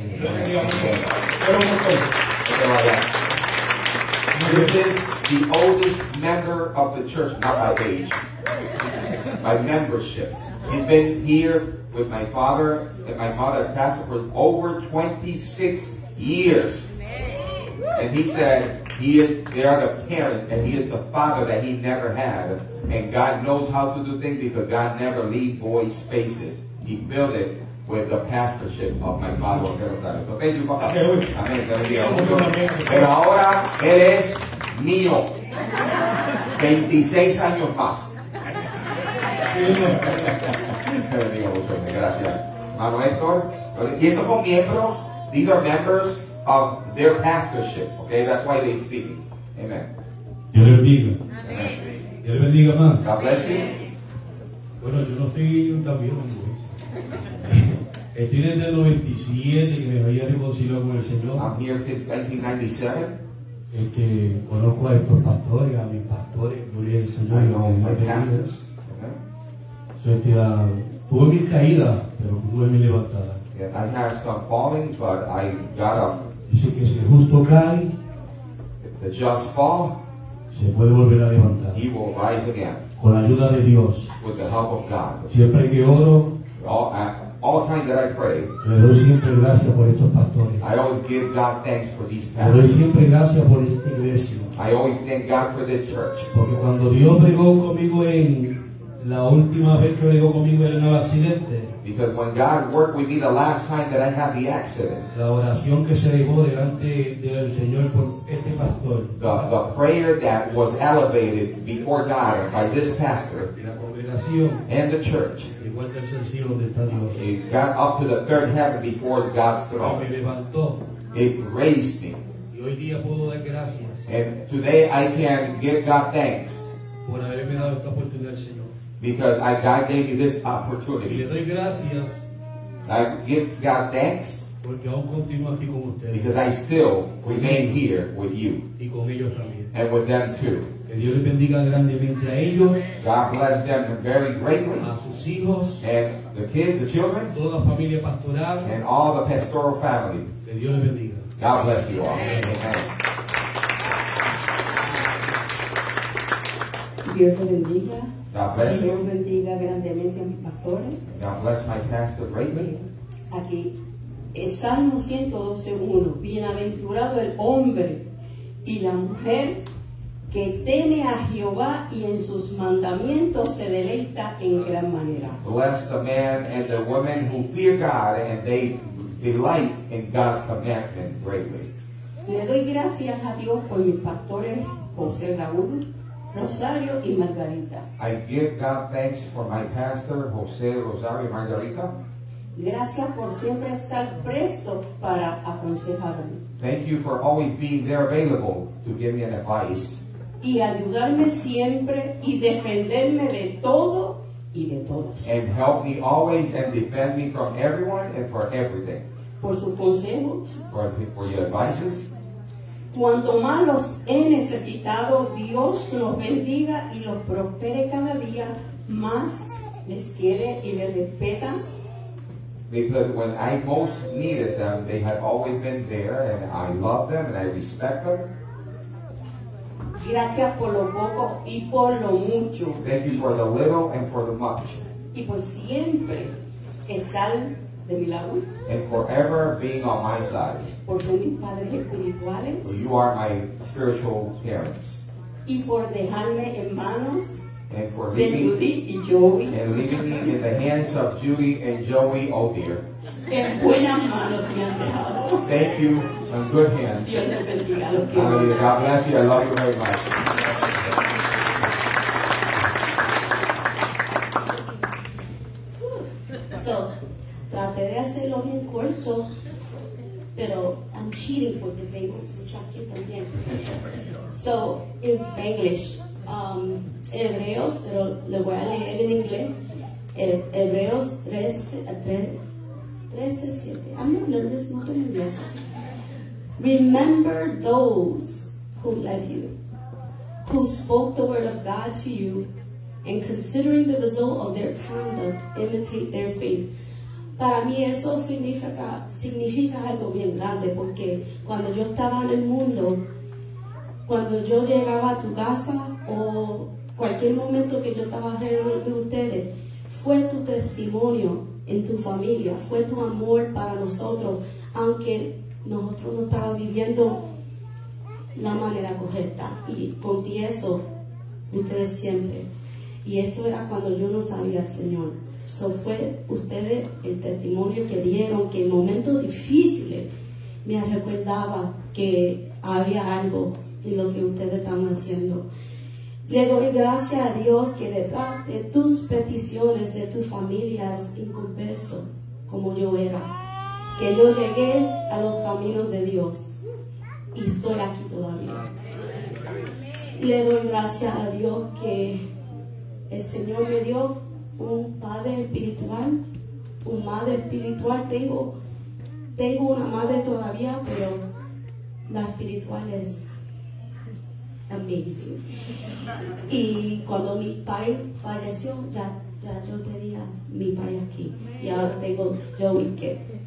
Speaker 1: This is the oldest member of the church, not my age, my membership. He's been here with my father and my mother as pastor for over twenty-six years. And he said he is, they are the parent and he is the father that he never had. And God knows how to do things because God never leaves void spaces. He built it with the pastorship of my father. So thank you, Papa. Amén. Pero ahora él es mío. veintiséis años más. Gracias. Mano Héctor. Y estos son miembros, these are members of their pastorship. Okay, that's why they speak. Amen.
Speaker 9: Dios le bendiga. Amén. Dios le bendiga más.
Speaker 1: God bless you.
Speaker 9: Bueno, yo no soy un campeón, estoy desde el noventa y siete que me había reconciliado con el Señor.
Speaker 1: I'm here since nineteen ninety-seven.
Speaker 9: Este, conozco a estos pastores, a mis pastores, gloria al Señor.
Speaker 1: I know my pastors.
Speaker 9: So, este, uh, tuve mis caídas, pero pude mi levantada.
Speaker 1: Yeah, I had some falling, but I got up.
Speaker 9: Dice que si el justo cae,
Speaker 1: if the just fall,
Speaker 9: se puede volver a levantar.
Speaker 1: he will rise again
Speaker 9: Con la ayuda de Dios.
Speaker 1: with the help of God.
Speaker 9: Siempre que oro,
Speaker 1: All, uh, all time that I pray,
Speaker 9: le doy siempre gracias por estos pastores.
Speaker 1: I always give God thanks for these
Speaker 9: Le doy
Speaker 1: pastors.
Speaker 9: siempre gracias por esta iglesia.
Speaker 1: I always thank God for this church.
Speaker 9: Porque cuando Dios bregó conmigo en la última vez que bregó conmigo en el accidente,
Speaker 1: Because when God worked with me the last time that I had the accident,
Speaker 9: la oración que se elevó delante del Señor por este pastor
Speaker 1: the, the prayer that was elevated before God by this pastor
Speaker 9: y la congregación,
Speaker 1: and the church,
Speaker 9: llegó al tercer cielo donde está Dios.
Speaker 1: it got up to the third heaven before God's
Speaker 9: Me
Speaker 1: throne.
Speaker 9: levantó
Speaker 1: It raised me.
Speaker 9: y hoy día puedo dar gracias
Speaker 1: And today I can give God thanks
Speaker 9: por haberme dado esta oportunidad al Señor.
Speaker 1: because I, God gave me this
Speaker 9: Y le
Speaker 1: opportunity.
Speaker 9: doy gracias
Speaker 1: I give God thanks
Speaker 9: porque aún continúo aquí con ustedes
Speaker 1: because I still remain here with you
Speaker 9: y con ellos también.
Speaker 1: and with them too.
Speaker 9: Que Dios les bendiga grandemente a ellos,
Speaker 1: God bless them very greatly
Speaker 9: a sus hijos,
Speaker 1: and the kids, the children,
Speaker 9: toda la familia pastoral.
Speaker 1: and all the pastoral family.
Speaker 9: Que Dios les bendiga.
Speaker 1: God bless you all. Amen.
Speaker 3: Dios te bendiga.
Speaker 1: God bless
Speaker 3: Dios
Speaker 1: you.
Speaker 3: bendiga grandemente a mis pastores.
Speaker 1: God bless my pastor greatly.
Speaker 3: Aquí, el Salmo ciento doce uno. Bienaventurado el hombre y la mujer que teme a Jehová y en sus mandamientos se deleita en gran manera.
Speaker 1: Bless the man and the woman who fear God and they delight in God's commandment greatly.
Speaker 3: Le doy gracias a Dios por mis pastores José Raúl, Rosario y Margarita.
Speaker 1: I give God thanks for my pastor, Jose Rosario Margarita.
Speaker 3: Gracias por siempre estar presto para aconsejarme
Speaker 1: Thank you for always being there available to give me an advice
Speaker 3: y ayudarme siempre y defenderme de todo y de todos.
Speaker 1: and help me always and defend me from everyone and for everything.
Speaker 3: Por sus consejos,
Speaker 1: For, for your advices.
Speaker 3: cuando más los he necesitado, Dios los bendiga y los prospere cada día más, les quiere y les respeta.
Speaker 1: Because when I most needed them, they had always been there, and I love them and I respect them.
Speaker 3: Gracias por lo poco y por lo mucho.
Speaker 1: Thank you for the little and for the much,
Speaker 3: Y por siempre estar de mi lado.
Speaker 1: and forever being on my side.
Speaker 3: Por ser mis padres espirituales.
Speaker 1: For you are my spiritual parents,
Speaker 3: Y por dejarme en manos
Speaker 1: and for
Speaker 3: de
Speaker 1: leaving
Speaker 3: Judy y Joey.
Speaker 1: and leaving me in the hands of Judy and Joey. Oh dear.
Speaker 3: En buenas manos me han dejado.
Speaker 1: Thank you in good hands.
Speaker 3: Dios les bendiga. Los quiero.
Speaker 1: Hallelujah. God bless you. I love you very much.
Speaker 6: So, traté de hacerlo bien corto, pero I'm cheating porque tengo mucho aquí también. So, it's English. Um, Hebreos, pero le voy a leer en inglés. He- Hebreos trece, siete. I'm not nervous, no estoy nerviosa. Remember those who led you, who spoke the word of God to you, and considering the result of their conduct, imitate their faith. Para mí eso significa, significa algo bien grande, porque cuando yo estaba en el mundo, cuando yo llegaba a tu casa o cualquier momento que yo estaba alrededor de ustedes, fue tu testimonio en tu familia, fue tu amor para nosotros, aunque nosotros no estábamos viviendo la manera correcta. Y con eso, ustedes siempre. Y eso era cuando yo no sabía al Señor. So fue ustedes el testimonio que dieron, que en momentos difíciles me recordaba que había algo en lo que ustedes estaban haciendo. Le doy gracias a Dios que detrás de tus peticiones, de tus familias, inconverso, como yo era, que yo llegué a los caminos de Dios y estoy aquí todavía. Le doy gracias a Dios que el Señor me dio un padre espiritual, un madre espiritual. Tengo, tengo una madre todavía, pero la espiritual es amazing. Y cuando mi padre falleció, ya, ya yo tenía mi padre aquí. Y ahora tengo Joey, que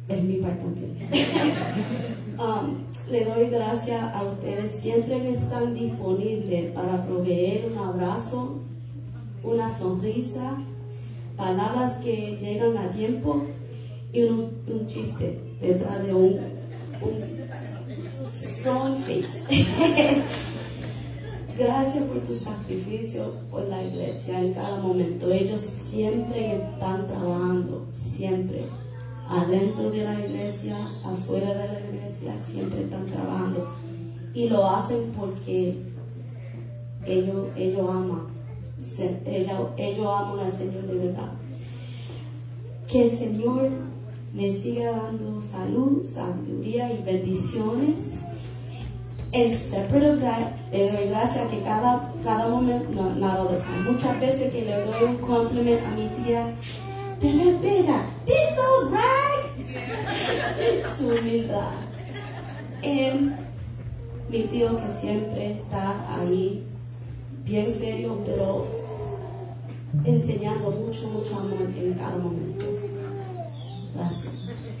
Speaker 6: Es mi parte también. um, le doy gracias a ustedes. Siempre me están disponibles para proveer un abrazo, una sonrisa, palabras que llegan a tiempo y un, un chiste detrás de un, un strong face. Gracias por tu sacrificio por la iglesia en cada momento. Ellos siempre están trabajando, siempre. Adentro de la iglesia, afuera de la iglesia, siempre están trabajando. Y lo hacen porque ellos, ellos aman. Ellos, ellos aman al Señor de verdad. Que el Señor les siga dando salud, sabiduría y bendiciones. En separate of that, le doy gracias que cada, cada momento, no, not all the time, muchas veces que le doy un compliment a mi tía, te ves bella, this old rag, su humildad. Y mi tío que siempre está ahí, bien serio, pero enseñando mucho, mucho amor en cada momento. Gracias.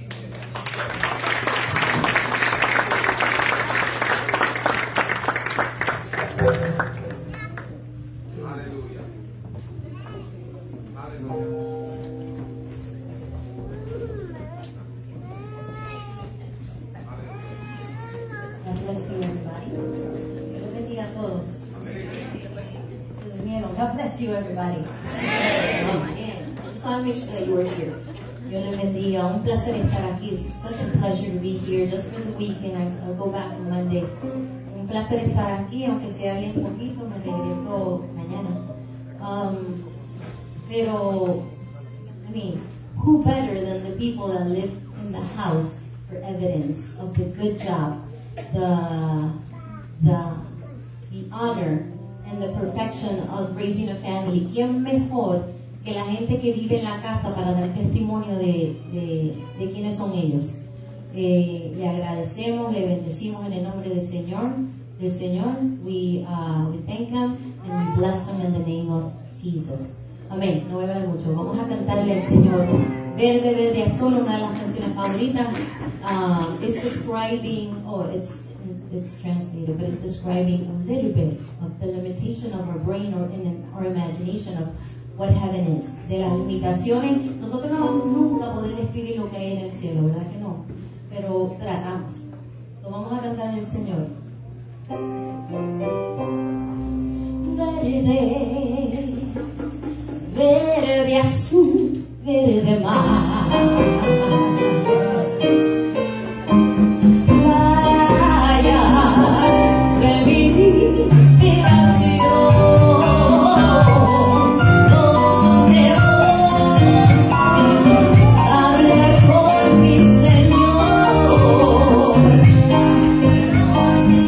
Speaker 1: Aleluya. Aleluya.
Speaker 10: God bless you, everybody. Que los bendiga a todos. God bless you, everybody. Oh, man. I just want to make sure that you were here. Dios les bendiga. Un placer estar aquí. It's such a pleasure to be here just for the weekend. I- I'll go back on Monday. Un placer estar aquí, aunque sea bien poquito. Me regreso mañana. Um, pero, I mean, who better than the people that live in the house for evidence of the good job, the, the, the honor, and the perfection of raising a family? ¿Quién mejor que la gente que vive en la casa para dar testimonio de, de, de quiénes son ellos? Eh, le agradecemos, le bendecimos en el nombre del Señor, del Señor. We, uh, we thank Him and we bless Him in the name of Jesus. Amén. No voy a hablar mucho. Vamos a cantarle al Señor. Verde, verde, azul, una de las canciones favoritas. Um, it's describing, oh, it's it's translated, but it's describing a little bit of the limitation of our brain or in our imagination of what heaven is. De las limitaciones, nosotros no vamos nunca a poder describir lo que hay en el cielo, ¿verdad que no? Pero tratamos. So vamos a cantar al Señor. Verde, verde azul, verde mar.
Speaker 11: Thank you.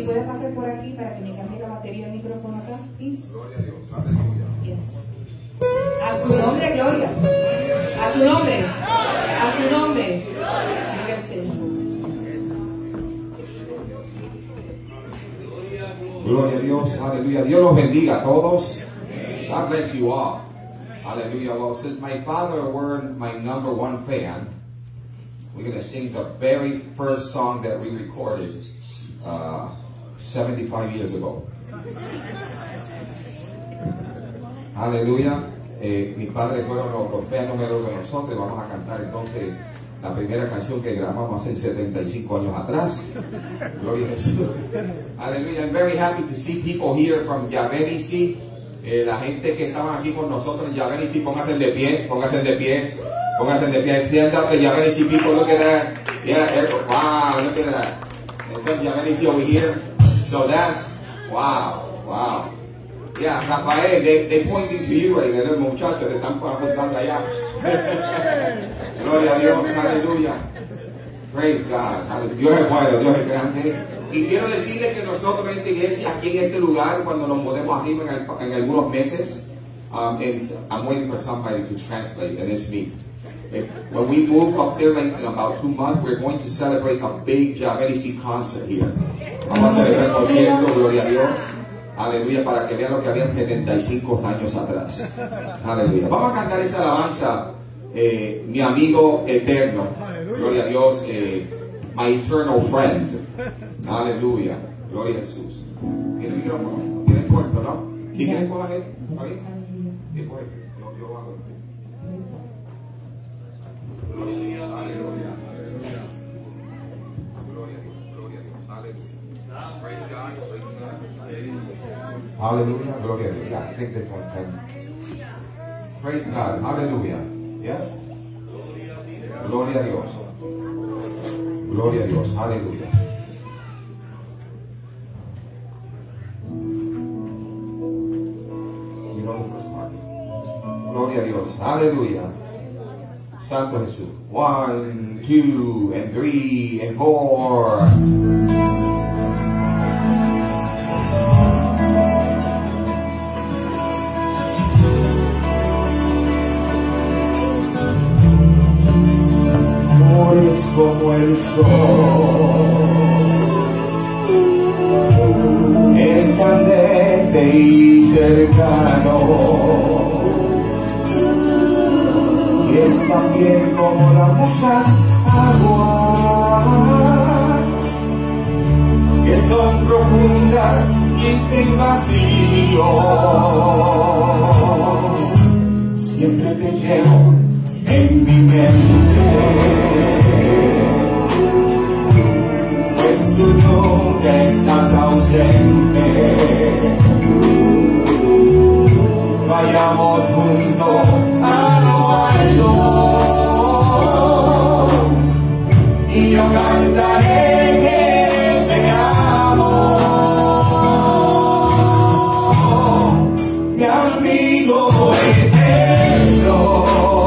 Speaker 5: puede pasar por aquí para que me cambie la batería del micrófono acá, please.
Speaker 1: Gloria a Dios. Aleluya.
Speaker 5: Yes. A su nombre, gloria. A su nombre. A su nombre. Gloria al Señor.
Speaker 1: Gloria a Dios. Aleluya. Dios los bendiga a todos. God bless you all. Hallelujah. Well, since my father were my number one fan, we're going to sing the very first song that we recorded uh, seventy-five years ago. Aleluya. Eh, mis padres fueron los, los fans número de nosotros. Vamos a cantar entonces la primera canción que grabamos hace setenta y cinco años atrás. Gloria a Jesús. Aleluya. I'm very happy to see people here from Yabenisi. Eh, la gente que estaban aquí con nosotros en Yabenisi, póngase de pies, póngase de pies, póngase de pies. Stand up the Yabenisi people, look at that. Yeah, wow, look at that. There's some Yabenisi over here. So that's, wow, wow. Yeah, Rafael, they, they pointing to you right there, muchachos, te están apuntando allá. Gloria a Dios, aleluya. Praise God, aleluya. Dios es bueno, Dios es grande. Y quiero decirles que nosotros en esta iglesia, aquí en este lugar, cuando nos mudemos arriba en, el, en algunos meses, um, and I'm waiting for somebody to translate, and it's me. If, when we move up there like in about two months, we're going to celebrate a big Yabenisi concert here. Vamos a celebrar el concierto, gloria a Dios. Aleluya, para que vean lo que había setenta y cinco años atrás. Aleluya. Vamos a cantar esa alabanza, eh, mi amigo eterno. Gloria a Dios, eh, my eternal friend. Aleluya. Gloria a Jesús. Tiene el micrófono, tiene el cuerpo, ¿no? ¿Sí quieren coger? ¿Está bien? Sí, pues, yo, yo hago. Gloria a Dios. Aleluya. Gloria a Dios. Gloria a Dios. Aleluya. Praise God. Praise God. Hallelujah. Gloria a Dios. Yeah, I think that's one time. Praise God. Hallelujah. Yeah. Gloria a Dios. Gloria a Dios. Hallelujah. You know the first part. Gloria a Dios. Hallelujah. Santo Jesús. One, two, and three, and four.
Speaker 11: Es como el sol, es candente y cercano, y es también como las muchas aguas, que son profundas y sin vacío. Siempre te llevo en mi mente. Tú nunca estás ausente. Vayamos juntos a lo alto y yo cantaré que te amo, mi amigo eterno.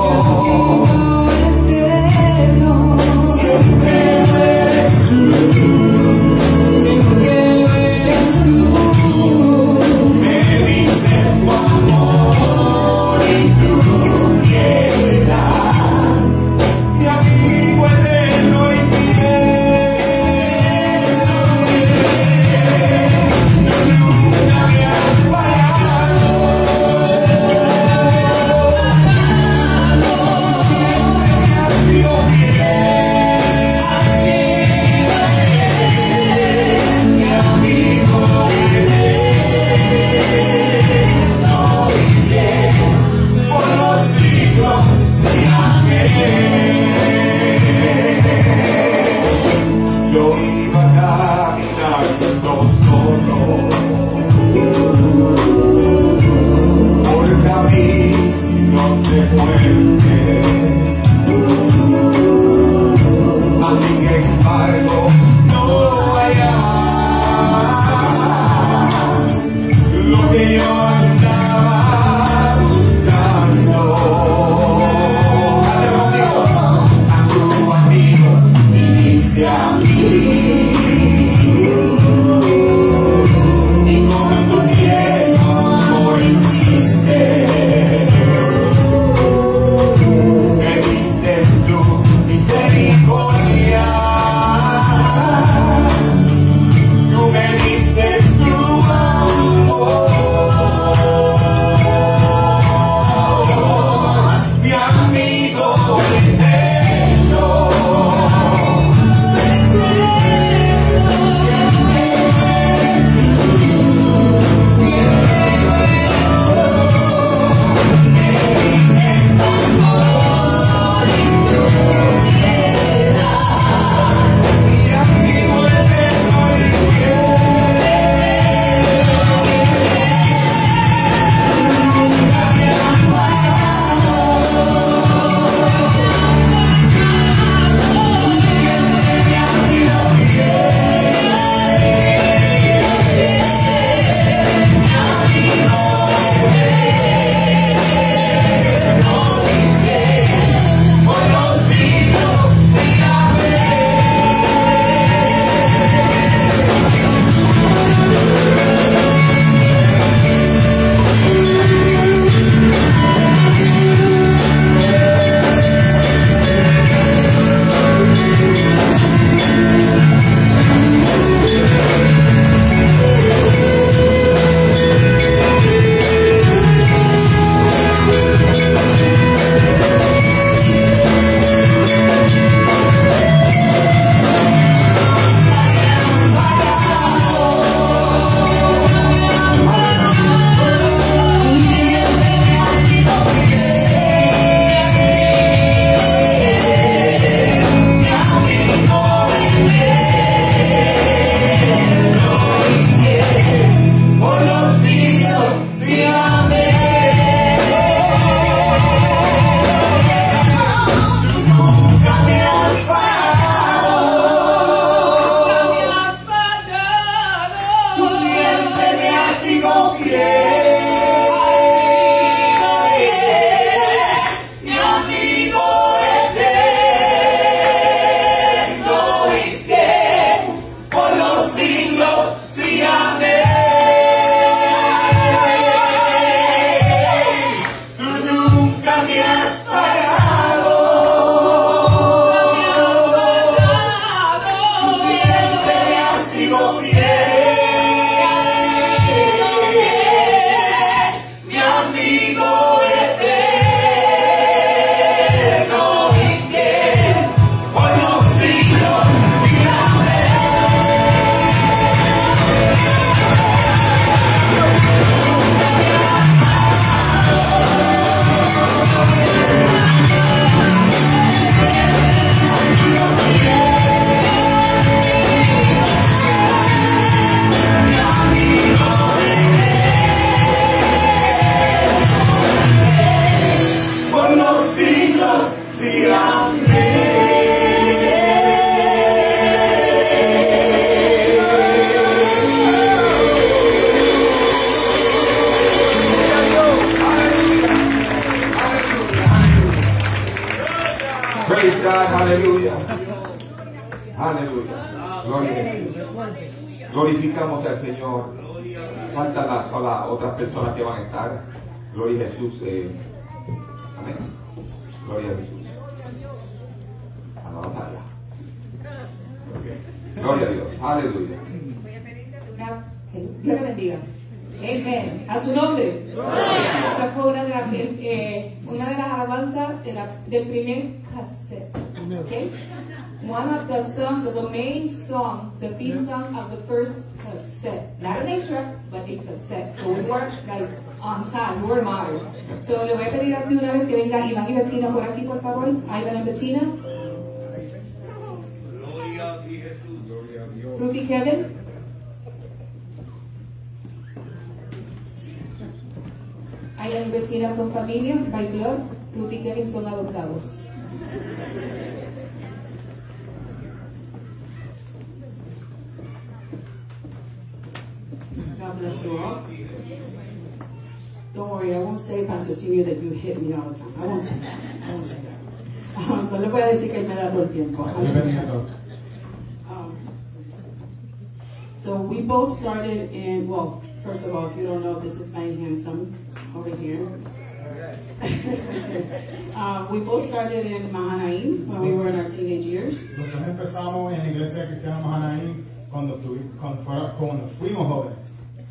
Speaker 11: Siempre eres tú. Me dices tu amor y tu
Speaker 1: glorificamos al Señor. Faltan las, las otras personas que van a estar. Gloria a Jesús. Eh, amén. Gloria a Jesús. A la batalla. Gloria a Dios. Aleluya.
Speaker 5: Voy a pedirte una. Dios le bendiga. Amén. A su nombre. Esa fue una de las, eh, una de las alabanzas de la, del primer cassette. Okay? One of the songs, of the main song, the theme song of the first cassette. Not an A-track, but a cassette. So we were like on time, we were modern. So le voy a pedir así una vez que venga Iván y Bettina por aquí, por favor. Iván y Bettina. Ruth y Kevin. Iván y Bettina son familia, by blood. Ruth y Kevin son adoptados.
Speaker 3: God bless you all. Don't worry, I won't say, Pastor Senior, that you hit me all the time. I won't say that. I won't say that. Um, pero le voy a decir que él me da todo el tiempo. Um, so we both started in, well, first of all, if you don't know, this is my handsome over here. uh, we both started in Mahanaim when we were in our teenage years.
Speaker 12: Los dos empezamos en la iglesia cristiana Mahanaim cuando, estuvi, cuando, fuera, cuando fuimos jóvenes.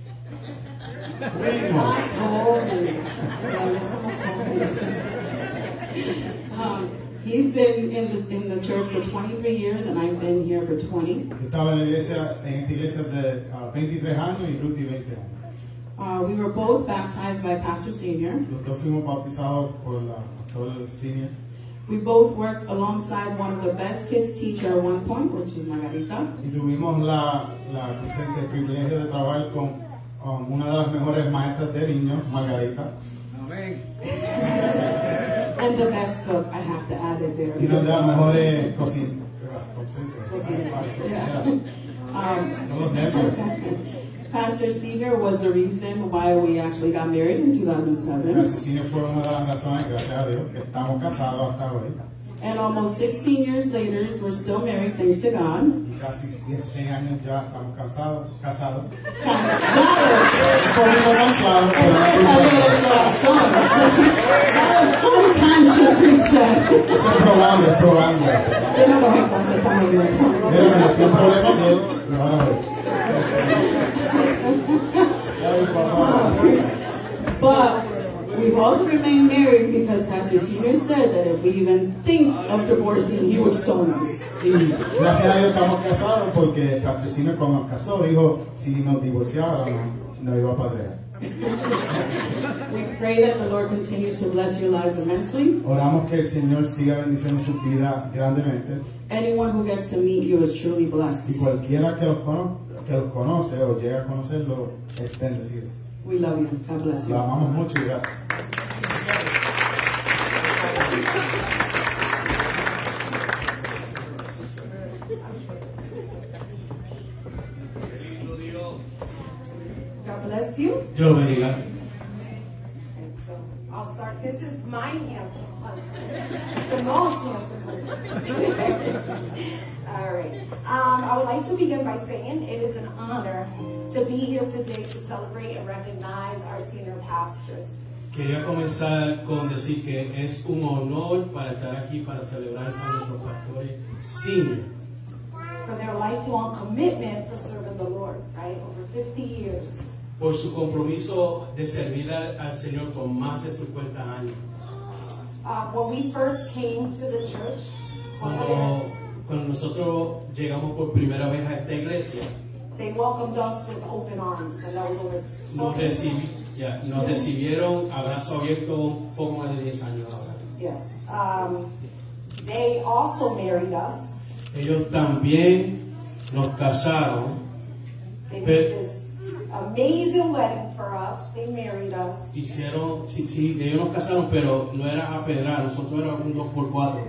Speaker 3: um, he's been in the, in the church for twenty-three years and I've been here for twenty.
Speaker 12: Estaba en la iglesia, en esta iglesia de uh, veintitrés años y Ruth veinte años.
Speaker 3: Uh, we were both baptized by Pastor Senior.
Speaker 12: Los dos fuimos bautizados por la pastora Senior.
Speaker 3: We both worked alongside one of the best kids teacher at one point, which is Margarita.
Speaker 12: Y tuvimos la, la presencia, el privilegio de trabajar con Um, una de las mejores maestras de niños, Margarita.
Speaker 3: Amén. And the best cook, I have to add it there.
Speaker 12: Y una de las mejores cocineras. Son los nervios.
Speaker 3: Pastor Senior was the reason why we actually got married in two thousand seven.
Speaker 12: Pastor Senior fue una de las razones, gracias a Dios, que estamos casados hasta ahorita.
Speaker 3: And almost sixteen years later, we're still married, thanks to God.
Speaker 12: Y casi dieciséis años ya estamos casados. Casados.
Speaker 3: Unconsciously said.
Speaker 12: Eso es probando, es probando. Pero me metí un problema que me van a ver.
Speaker 3: But we've also remained married because Pastor Senior said that if we even think of divorcing, he would stone us.
Speaker 12: Y gracias a Dios estamos casados porque Pastor Senior cuando nos casó dijo si nos divorciáramos nos iba a padrear.
Speaker 3: We pray that the Lord continues to bless your lives immensely.
Speaker 12: Oramos que el Señor siga bendiciendo su vida grandemente.
Speaker 3: Anyone who gets to meet you is truly blessed.
Speaker 12: Y cualquiera que los, cono que los conoce o llega a conocerlo es bendecido.
Speaker 3: We love you. God bless you.
Speaker 12: Lo amamos mucho y gracias.
Speaker 13: God bless you.
Speaker 9: Dios lo bendiga.
Speaker 13: So I'll start. This is my handsome husband, the most handsome husband. All right. Um, I would like to begin by saying it is an honor to be here today to celebrate and recognize our senior pastors.
Speaker 9: Quería comenzar con decir que es un honor para estar aquí para celebrar a nuestros pastores senior.
Speaker 13: For their lifelong commitment for serving the Lord, right? Over fifty years.
Speaker 9: Por su compromiso de servir al, al Señor por más de cincuenta años.
Speaker 13: Uh, when we first came to the church,
Speaker 9: Cuando, cuando nosotros llegamos por primera vez a esta iglesia,
Speaker 13: they welcomed us with open arms, and that was over.
Speaker 9: nos, recibi, yeah, nos recibieron abrazo abierto un poco más de diez años ahora.
Speaker 13: Yes. Um, they also married us.
Speaker 9: Ellos también nos casaron.
Speaker 13: They made this amazing wedding for us. They married us.
Speaker 9: Hicieron, sí, sí, ellos nos casaron, pero no era a pedrar, nosotros éramos un dos por cuatro.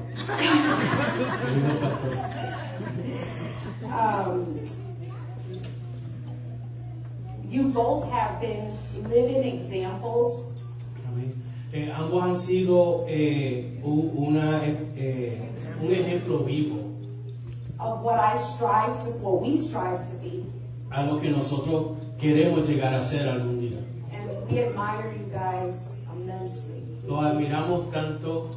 Speaker 13: um, you both have been living examples.
Speaker 9: Eh, ambos han sido eh, una, eh, un ejemplo vivo
Speaker 13: of what I strive to, what we strive to be.
Speaker 9: a lo que nosotros queremos llegar a ser algún día.
Speaker 13: And we admire you guys immensely.
Speaker 9: Los admiramos tanto.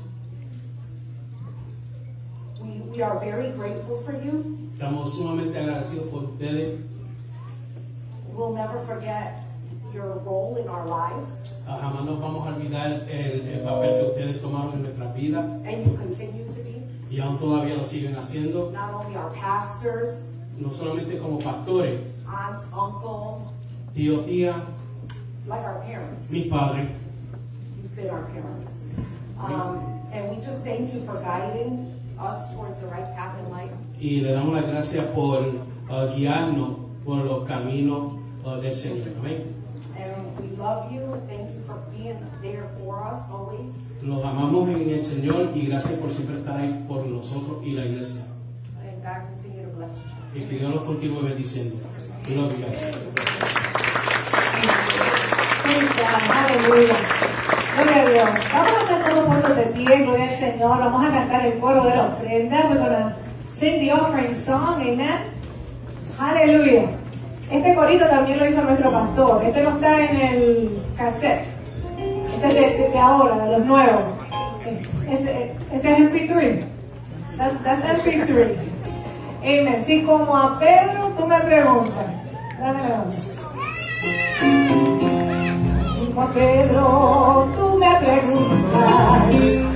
Speaker 13: We, we are very grateful for you.
Speaker 9: Estamos sumamente agradecidos por ustedes.
Speaker 13: We'll never forget your role in our lives.
Speaker 9: Uh, jamás nos vamos a olvidar el, el papel que ustedes tomaron en nuestras vidas.
Speaker 13: And you continue to be.
Speaker 9: Y aún todavía lo siguen haciendo.
Speaker 13: Not only our pastors,
Speaker 9: no solamente como pastores,
Speaker 13: aunt, uncle,
Speaker 9: tío, tía,
Speaker 13: like our parents.
Speaker 9: mis padres.
Speaker 13: You've been our parents. Um, and we just thank you for guiding us towards the right path in life.
Speaker 9: Y le damos las gracias por uh, guiarnos por los caminos uh, del Señor. Amén.
Speaker 13: And we love you. Thank you for being there for us always.
Speaker 9: Los amamos en el Señor y gracias por siempre estar ahí por nosotros y la iglesia.
Speaker 13: And God continue to bless you.
Speaker 9: Y que Dios los continúe bendiciendo. We love you guys.
Speaker 2: Aleluya. Gloria a Dios. Vamos a estar todos juntos de pie, gloria al Señor. Vamos a cantar el coro de la ofrenda. We're gonna sing the offering song. Amen. Aleluya. Este corito también lo hizo nuestro pastor. Este no está en el cassette. Este es de, de, de ahora, de los nuevos. Este, este es M P tres. That's, that's M P tres. Amen. Si como a Pedro tú me preguntas. Dame la mano. Si como a Pedro tú me preguntas.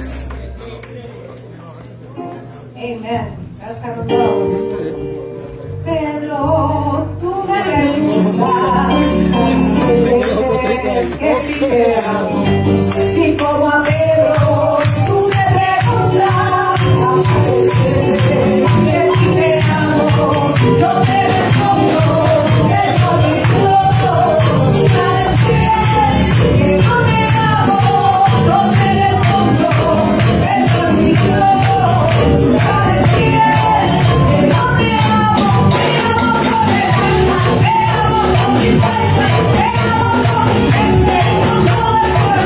Speaker 2: Amen. That's kind of low. Pedro, tú me preguntas. Que si te amo. Si como a Pedro tú me preguntas. Que si te amo. Yo te respondo que soy Dios. ¿Sabes qué? Que no me amo. Yo te respondo que soy Dios. ¿Sabes qué? Que no me amo. Me amo con el alma. Me amo con mi fuerza. Me amo con mi mente. Con todo el corazón.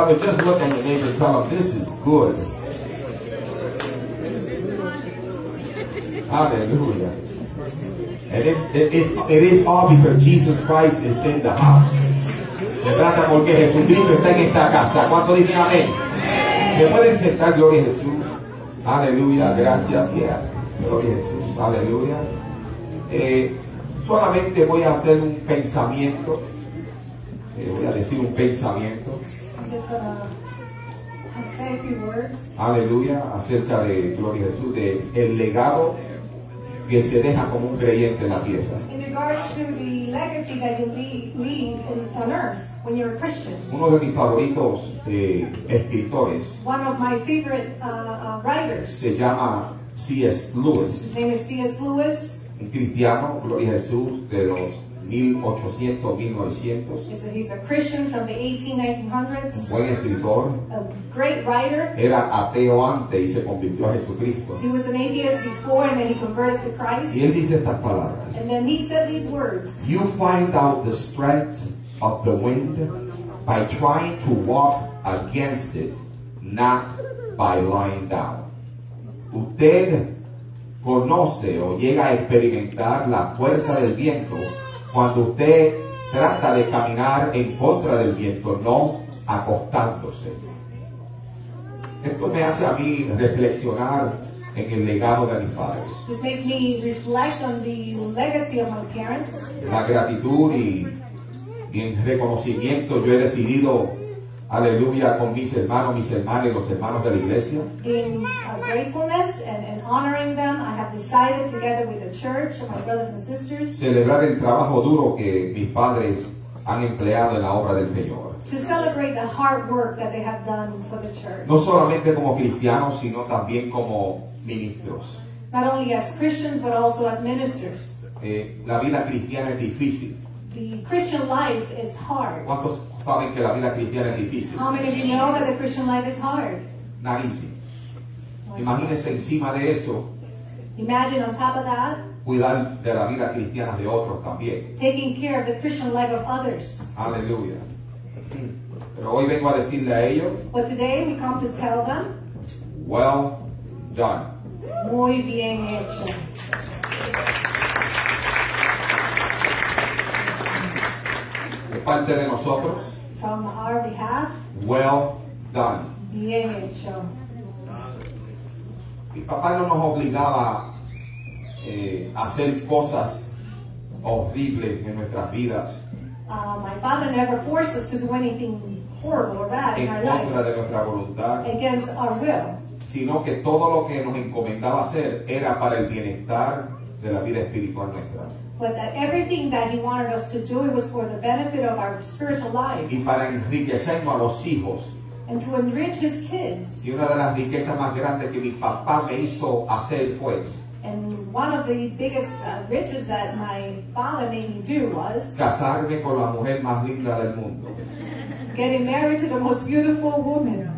Speaker 1: Brother, just look at your neighbor and tell him, this is good. Hallelujah. And it, it, it's, it is all because Jesus Christ is in the house. Se trata porque Jesucristo está en esta casa. ¿Cuánto dicen amén? ¿Se pueden sentar? Gloria a Jesús. Aleluya. Gracias. Yeah. Gloria a Jesús. Aleluya. Eh, solamente voy a hacer un pensamiento. Eh, voy a decir un pensamiento. Aleluya. Acerca de, gloria a Jesús, de el legado que se deja como un creyente en la tierra.
Speaker 2: In regards to the legacy that you leave, leave in, on earth when you're a Christian.
Speaker 1: Uno de mis favoritos eh, escritores
Speaker 2: One of my favorite uh, uh, writers.
Speaker 1: se llama C S Lewis.
Speaker 2: His name is C S Lewis.
Speaker 1: Un cristiano, gloria a Jesús, de los mil ochocientos, mil novecientos.
Speaker 2: He's a, he's a Christian from the eighteen nineteen hundreds.
Speaker 1: Un buen escritor.
Speaker 2: A great writer.
Speaker 1: Era ateo antes y se convirtió a Jesucristo.
Speaker 2: He was an atheist before and then he converted to Christ.
Speaker 1: Y él dice estas palabras.
Speaker 2: And then he said these words.
Speaker 1: You find out the strength of the wind by trying to walk against it, not by lying down. Usted conoce o llega a experimentar la fuerza del viento cuando usted trata de caminar en contra del viento, no acostándose. Esto me hace a mí reflexionar en el legado de mis padres.
Speaker 2: This makes me reflect on the legacy of my parents.
Speaker 1: La gratitud y, y en reconocimiento yo he decidido, aleluya, con mis hermanos, mis hermanas y los hermanos de la iglesia.
Speaker 2: In uh, gratefulness and, and honoring them, I have decided together with the church and my brothers and sisters
Speaker 1: Celebrar el trabajo duro que mis padres han empleado en la obra del Señor.
Speaker 2: to celebrate the hard work that they have done for the church.
Speaker 1: No solamente como cristianos, sino también como ministros.
Speaker 2: Not only as Christians, but also as ministers.
Speaker 1: Eh, la vida cristiana es difícil.
Speaker 2: The Christian life is hard.
Speaker 1: ¿Cuántos saben que la vida cristiana es difícil?
Speaker 2: How many of you know that the Christian life is hard?
Speaker 1: Not easy. Imagínense encima de eso,
Speaker 2: Imagine on top of that,
Speaker 1: cuidar de la vida cristiana de otros también.
Speaker 2: taking care of the Christian life of others.
Speaker 1: Aleluya. Pero hoy vengo a decirle a ellos,
Speaker 2: But today we come to tell them,
Speaker 1: well done.
Speaker 2: muy bien hecho.
Speaker 1: De parte de nosotros,
Speaker 2: From our behalf,
Speaker 1: well done.
Speaker 2: bien hecho.
Speaker 1: Mi papá no nos obligaba eh, a hacer cosas horribles en nuestras vidas
Speaker 2: Uh, my father never forced us to do anything horrible or bad in
Speaker 1: en
Speaker 2: our
Speaker 1: contra
Speaker 2: life
Speaker 1: de nuestra voluntad,
Speaker 2: against our will.
Speaker 1: sino que todo lo que nos encomendaba hacer era para el bienestar de la vida espiritual nuestra
Speaker 2: But that everything that he wanted us to do, it was for the benefit of our spiritual life
Speaker 1: y para enriquecernos a los hijos.
Speaker 2: and to enrich his kids.
Speaker 1: Y una de las riquezas más grandes que mi papá me hizo hacer fue
Speaker 2: And one of the biggest uh, riches that my father made me do was
Speaker 1: casarme con la mujer más linda del mundo.
Speaker 2: getting married to the most beautiful woman.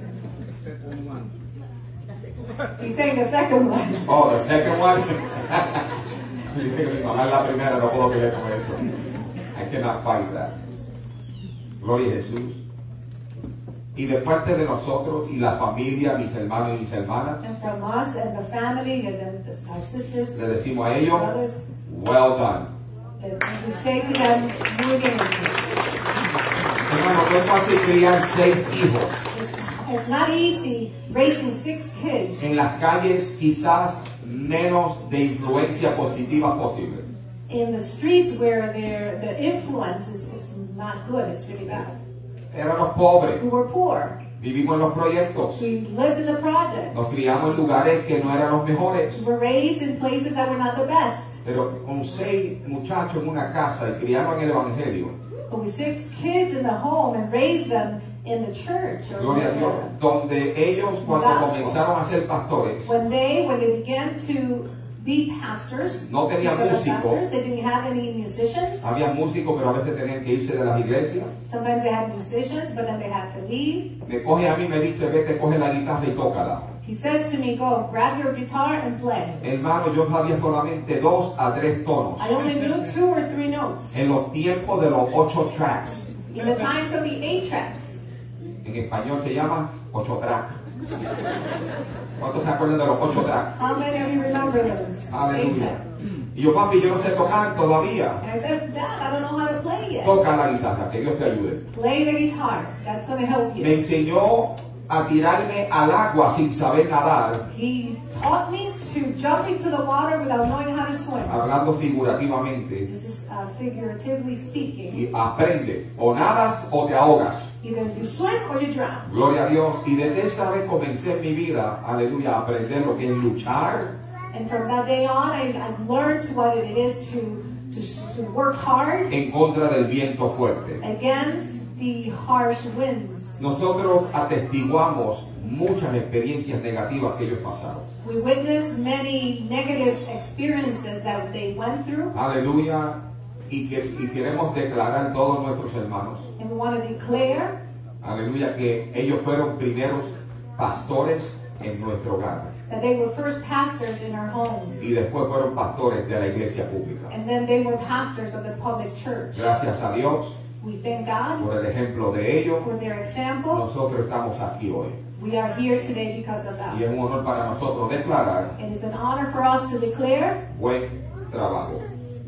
Speaker 2: He's saying the second one.
Speaker 1: Oh, the second one. Dice que mi mamá es la primera, no puedo pelear con eso. I cannot fight that. Gloria a Jesús. Y de parte de nosotros y la familia, mis hermanos y mis hermanas,
Speaker 2: And from us and the family and then the, our sisters,
Speaker 1: le decimos a ellos,
Speaker 2: brothers,
Speaker 1: well done.
Speaker 2: and we say to them, muy bien hecho.
Speaker 1: Hermano, no es fácil criar seis hijos
Speaker 2: It's not easy raising six kids
Speaker 1: en las calles, quizás menos de influencia positiva posible.
Speaker 2: in the streets where their the influence is, is not good, it's really bad.
Speaker 1: Éramos pobres,
Speaker 2: We were poor.
Speaker 1: vivimos en los proyectos,
Speaker 2: We lived in the projects.
Speaker 1: nos criamos en lugares que no eran los mejores.
Speaker 2: We were raised in places that were not the best.
Speaker 1: Pero con seis muchachos en una casa y criados en el Evangelio,
Speaker 2: But with six kids in the home and raised them in the church. Or
Speaker 1: gloria a Dios, donde ellos cuando
Speaker 2: Gospel.
Speaker 1: comenzaron a ser pastores,
Speaker 2: When they, when they began to be pastors,
Speaker 1: no tenían
Speaker 2: instead of
Speaker 1: músicos.
Speaker 2: pastors, they didn't have any musicians.
Speaker 1: había músicos, pero a veces tenían que irse de las iglesias.
Speaker 2: Sometimes they had musicians, but then they had to leave.
Speaker 1: Me coge a mí, me dice, vete, coge la guitarra y tócala.
Speaker 2: He says to me, go, grab your guitar and play.
Speaker 1: Hermano, yo sabía solamente dos a tres tonos.
Speaker 2: I only knew two or three notes.
Speaker 1: En los tiempos de los ocho tracks.
Speaker 2: In the times of the eight tracks.
Speaker 1: En En español se llama ocho track. ¿Cuántos se acuerdan de los ocho track?
Speaker 2: How many of you remember those?
Speaker 1: Aleluya. Y yo, papi, yo no sé tocar todavía.
Speaker 2: And I said, Dad, I don't know how to play yet.
Speaker 1: Toca la guitarra, que Dios te ayude.
Speaker 2: Play the guitar. That's going to help you.
Speaker 1: Me enseñó a tirarme al agua sin saber nadar,
Speaker 2: He taught me to jump into the water without knowing how to swim.
Speaker 1: hablando figurativamente.
Speaker 2: This is uh, figuratively speaking.
Speaker 1: Y aprende, o nadas o te ahogas.
Speaker 2: Either you swim or you drown.
Speaker 1: Gloria a Dios. Y desde esa vez comencé en mi vida, aleluya, a aprender lo que es luchar.
Speaker 2: And from that day on, I, I've learned what it is to, to, to work hard
Speaker 1: En contra del viento fuerte.
Speaker 2: against the harsh winds.
Speaker 1: Nosotros atestiguamos muchas experiencias negativas que ellos pasaron.
Speaker 2: We witnessed many negative experiences that they went through,
Speaker 1: Aleluya. Y, que, y queremos declarar a todos nuestros hermanos,
Speaker 2: and we want to declare
Speaker 1: aleluya, que ellos fueron primeros pastores en nuestro hogar.
Speaker 2: that they were first pastors in our home,
Speaker 1: Y después fueron pastores de la iglesia pública.
Speaker 2: and then they were pastors of the public church.
Speaker 1: Gracias a Dios
Speaker 2: We thank God
Speaker 1: por el ejemplo de ellos.
Speaker 2: for their example.
Speaker 1: Nosotros estamos aquí hoy.
Speaker 2: We are here today because of
Speaker 1: Y es
Speaker 2: that.
Speaker 1: un honor para nosotros declarar
Speaker 2: It is an honor for us to declare
Speaker 1: buen trabajo.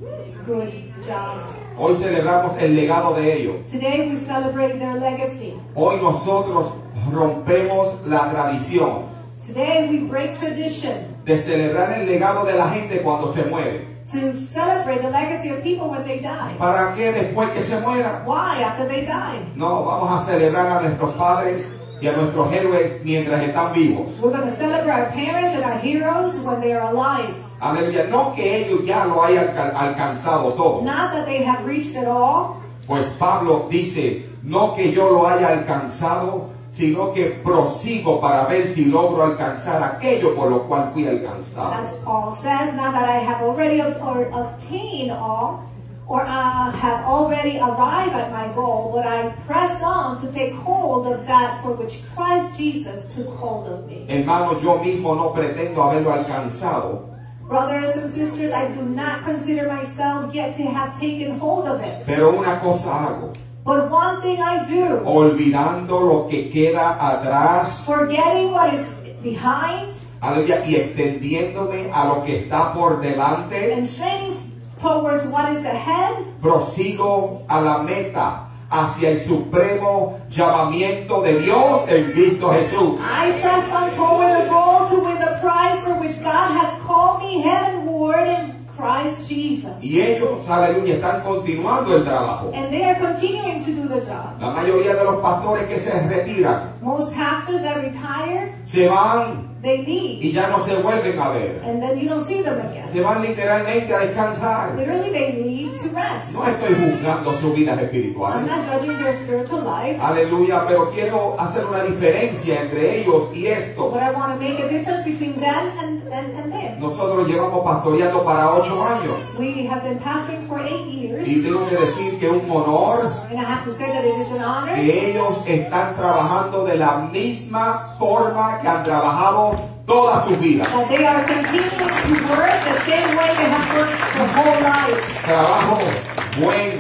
Speaker 2: good job.
Speaker 1: Hoy celebramos el legado de ellos.
Speaker 2: Today we celebrate their legacy.
Speaker 1: Hoy nosotros rompemos la tradición
Speaker 2: Today we break tradition
Speaker 1: de celebrar el legado de la gente cuando se muere.
Speaker 2: to celebrate the legacy of people when they die.
Speaker 1: ¿Para qué después que se muera?
Speaker 2: Why after they die?
Speaker 1: No, vamos a celebrar a nuestros padres y a nuestros héroes mientras están vivos.
Speaker 2: We're going to celebrate our parents and our heroes when they are alive.
Speaker 1: Aleluya. No que ellos ya lo hayan alca- alcanzado todo.
Speaker 2: Not that they have reached it all.
Speaker 1: Pues Pablo dice, no que yo lo haya alcanzado, sino que prosigo para ver si logro alcanzar aquello por lo cual fui alcanzado.
Speaker 2: As Paul says, not that I have already ob- or obtained all, or uh, have already arrived at my goal, but I press on to take hold of that for which Christ Jesus took hold of me.
Speaker 1: Hermano, yo mismo no pretendo haberlo alcanzado,
Speaker 2: Brothers and sisters, I do not consider myself yet to have taken hold of it.
Speaker 1: pero una cosa hago,
Speaker 2: But one thing I do,
Speaker 1: olvidando lo que queda atrás,
Speaker 2: forgetting what is behind
Speaker 1: aleluya, y extendiéndome a lo que está por delante,
Speaker 2: and straining towards what is ahead,
Speaker 1: prosigo a la meta, hacia el supremo llamamiento de Dios en Cristo Jesús.
Speaker 2: I press on toward the goal to win the prize for which God has called me heavenward in Christ Jesus.
Speaker 1: Y ellos, aleluya, están continuando el trabajo.
Speaker 2: And they are continuing to do the job.
Speaker 1: La mayoría de los pastores que se retiran
Speaker 2: Most pastors that retire,
Speaker 1: se van
Speaker 2: they leave.
Speaker 1: y ya no se vuelven a ver.
Speaker 2: And then you don't see them again.
Speaker 1: Se van literalmente a descansar.
Speaker 2: Literally, they leave to rest.
Speaker 1: No estoy juzgando sus vidas
Speaker 2: I'm
Speaker 1: espirituales.
Speaker 2: not judging their spiritual lives.
Speaker 1: Aleluya, pero quiero hacer una diferencia entre ellos y esto.
Speaker 2: But I want to make a difference between them and, and, and them.
Speaker 1: Nosotros llevamos pastoreando para ocho años.
Speaker 2: We have been pastoring for eight years.
Speaker 1: Y tengo que decir que es un honor
Speaker 2: And I have to say that it is an honor
Speaker 1: que ellos están trabajando de la misma forma que han trabajado toda su vida.
Speaker 2: that they are continuing to work the same way they have worked their whole lives.
Speaker 1: Trabajo buen,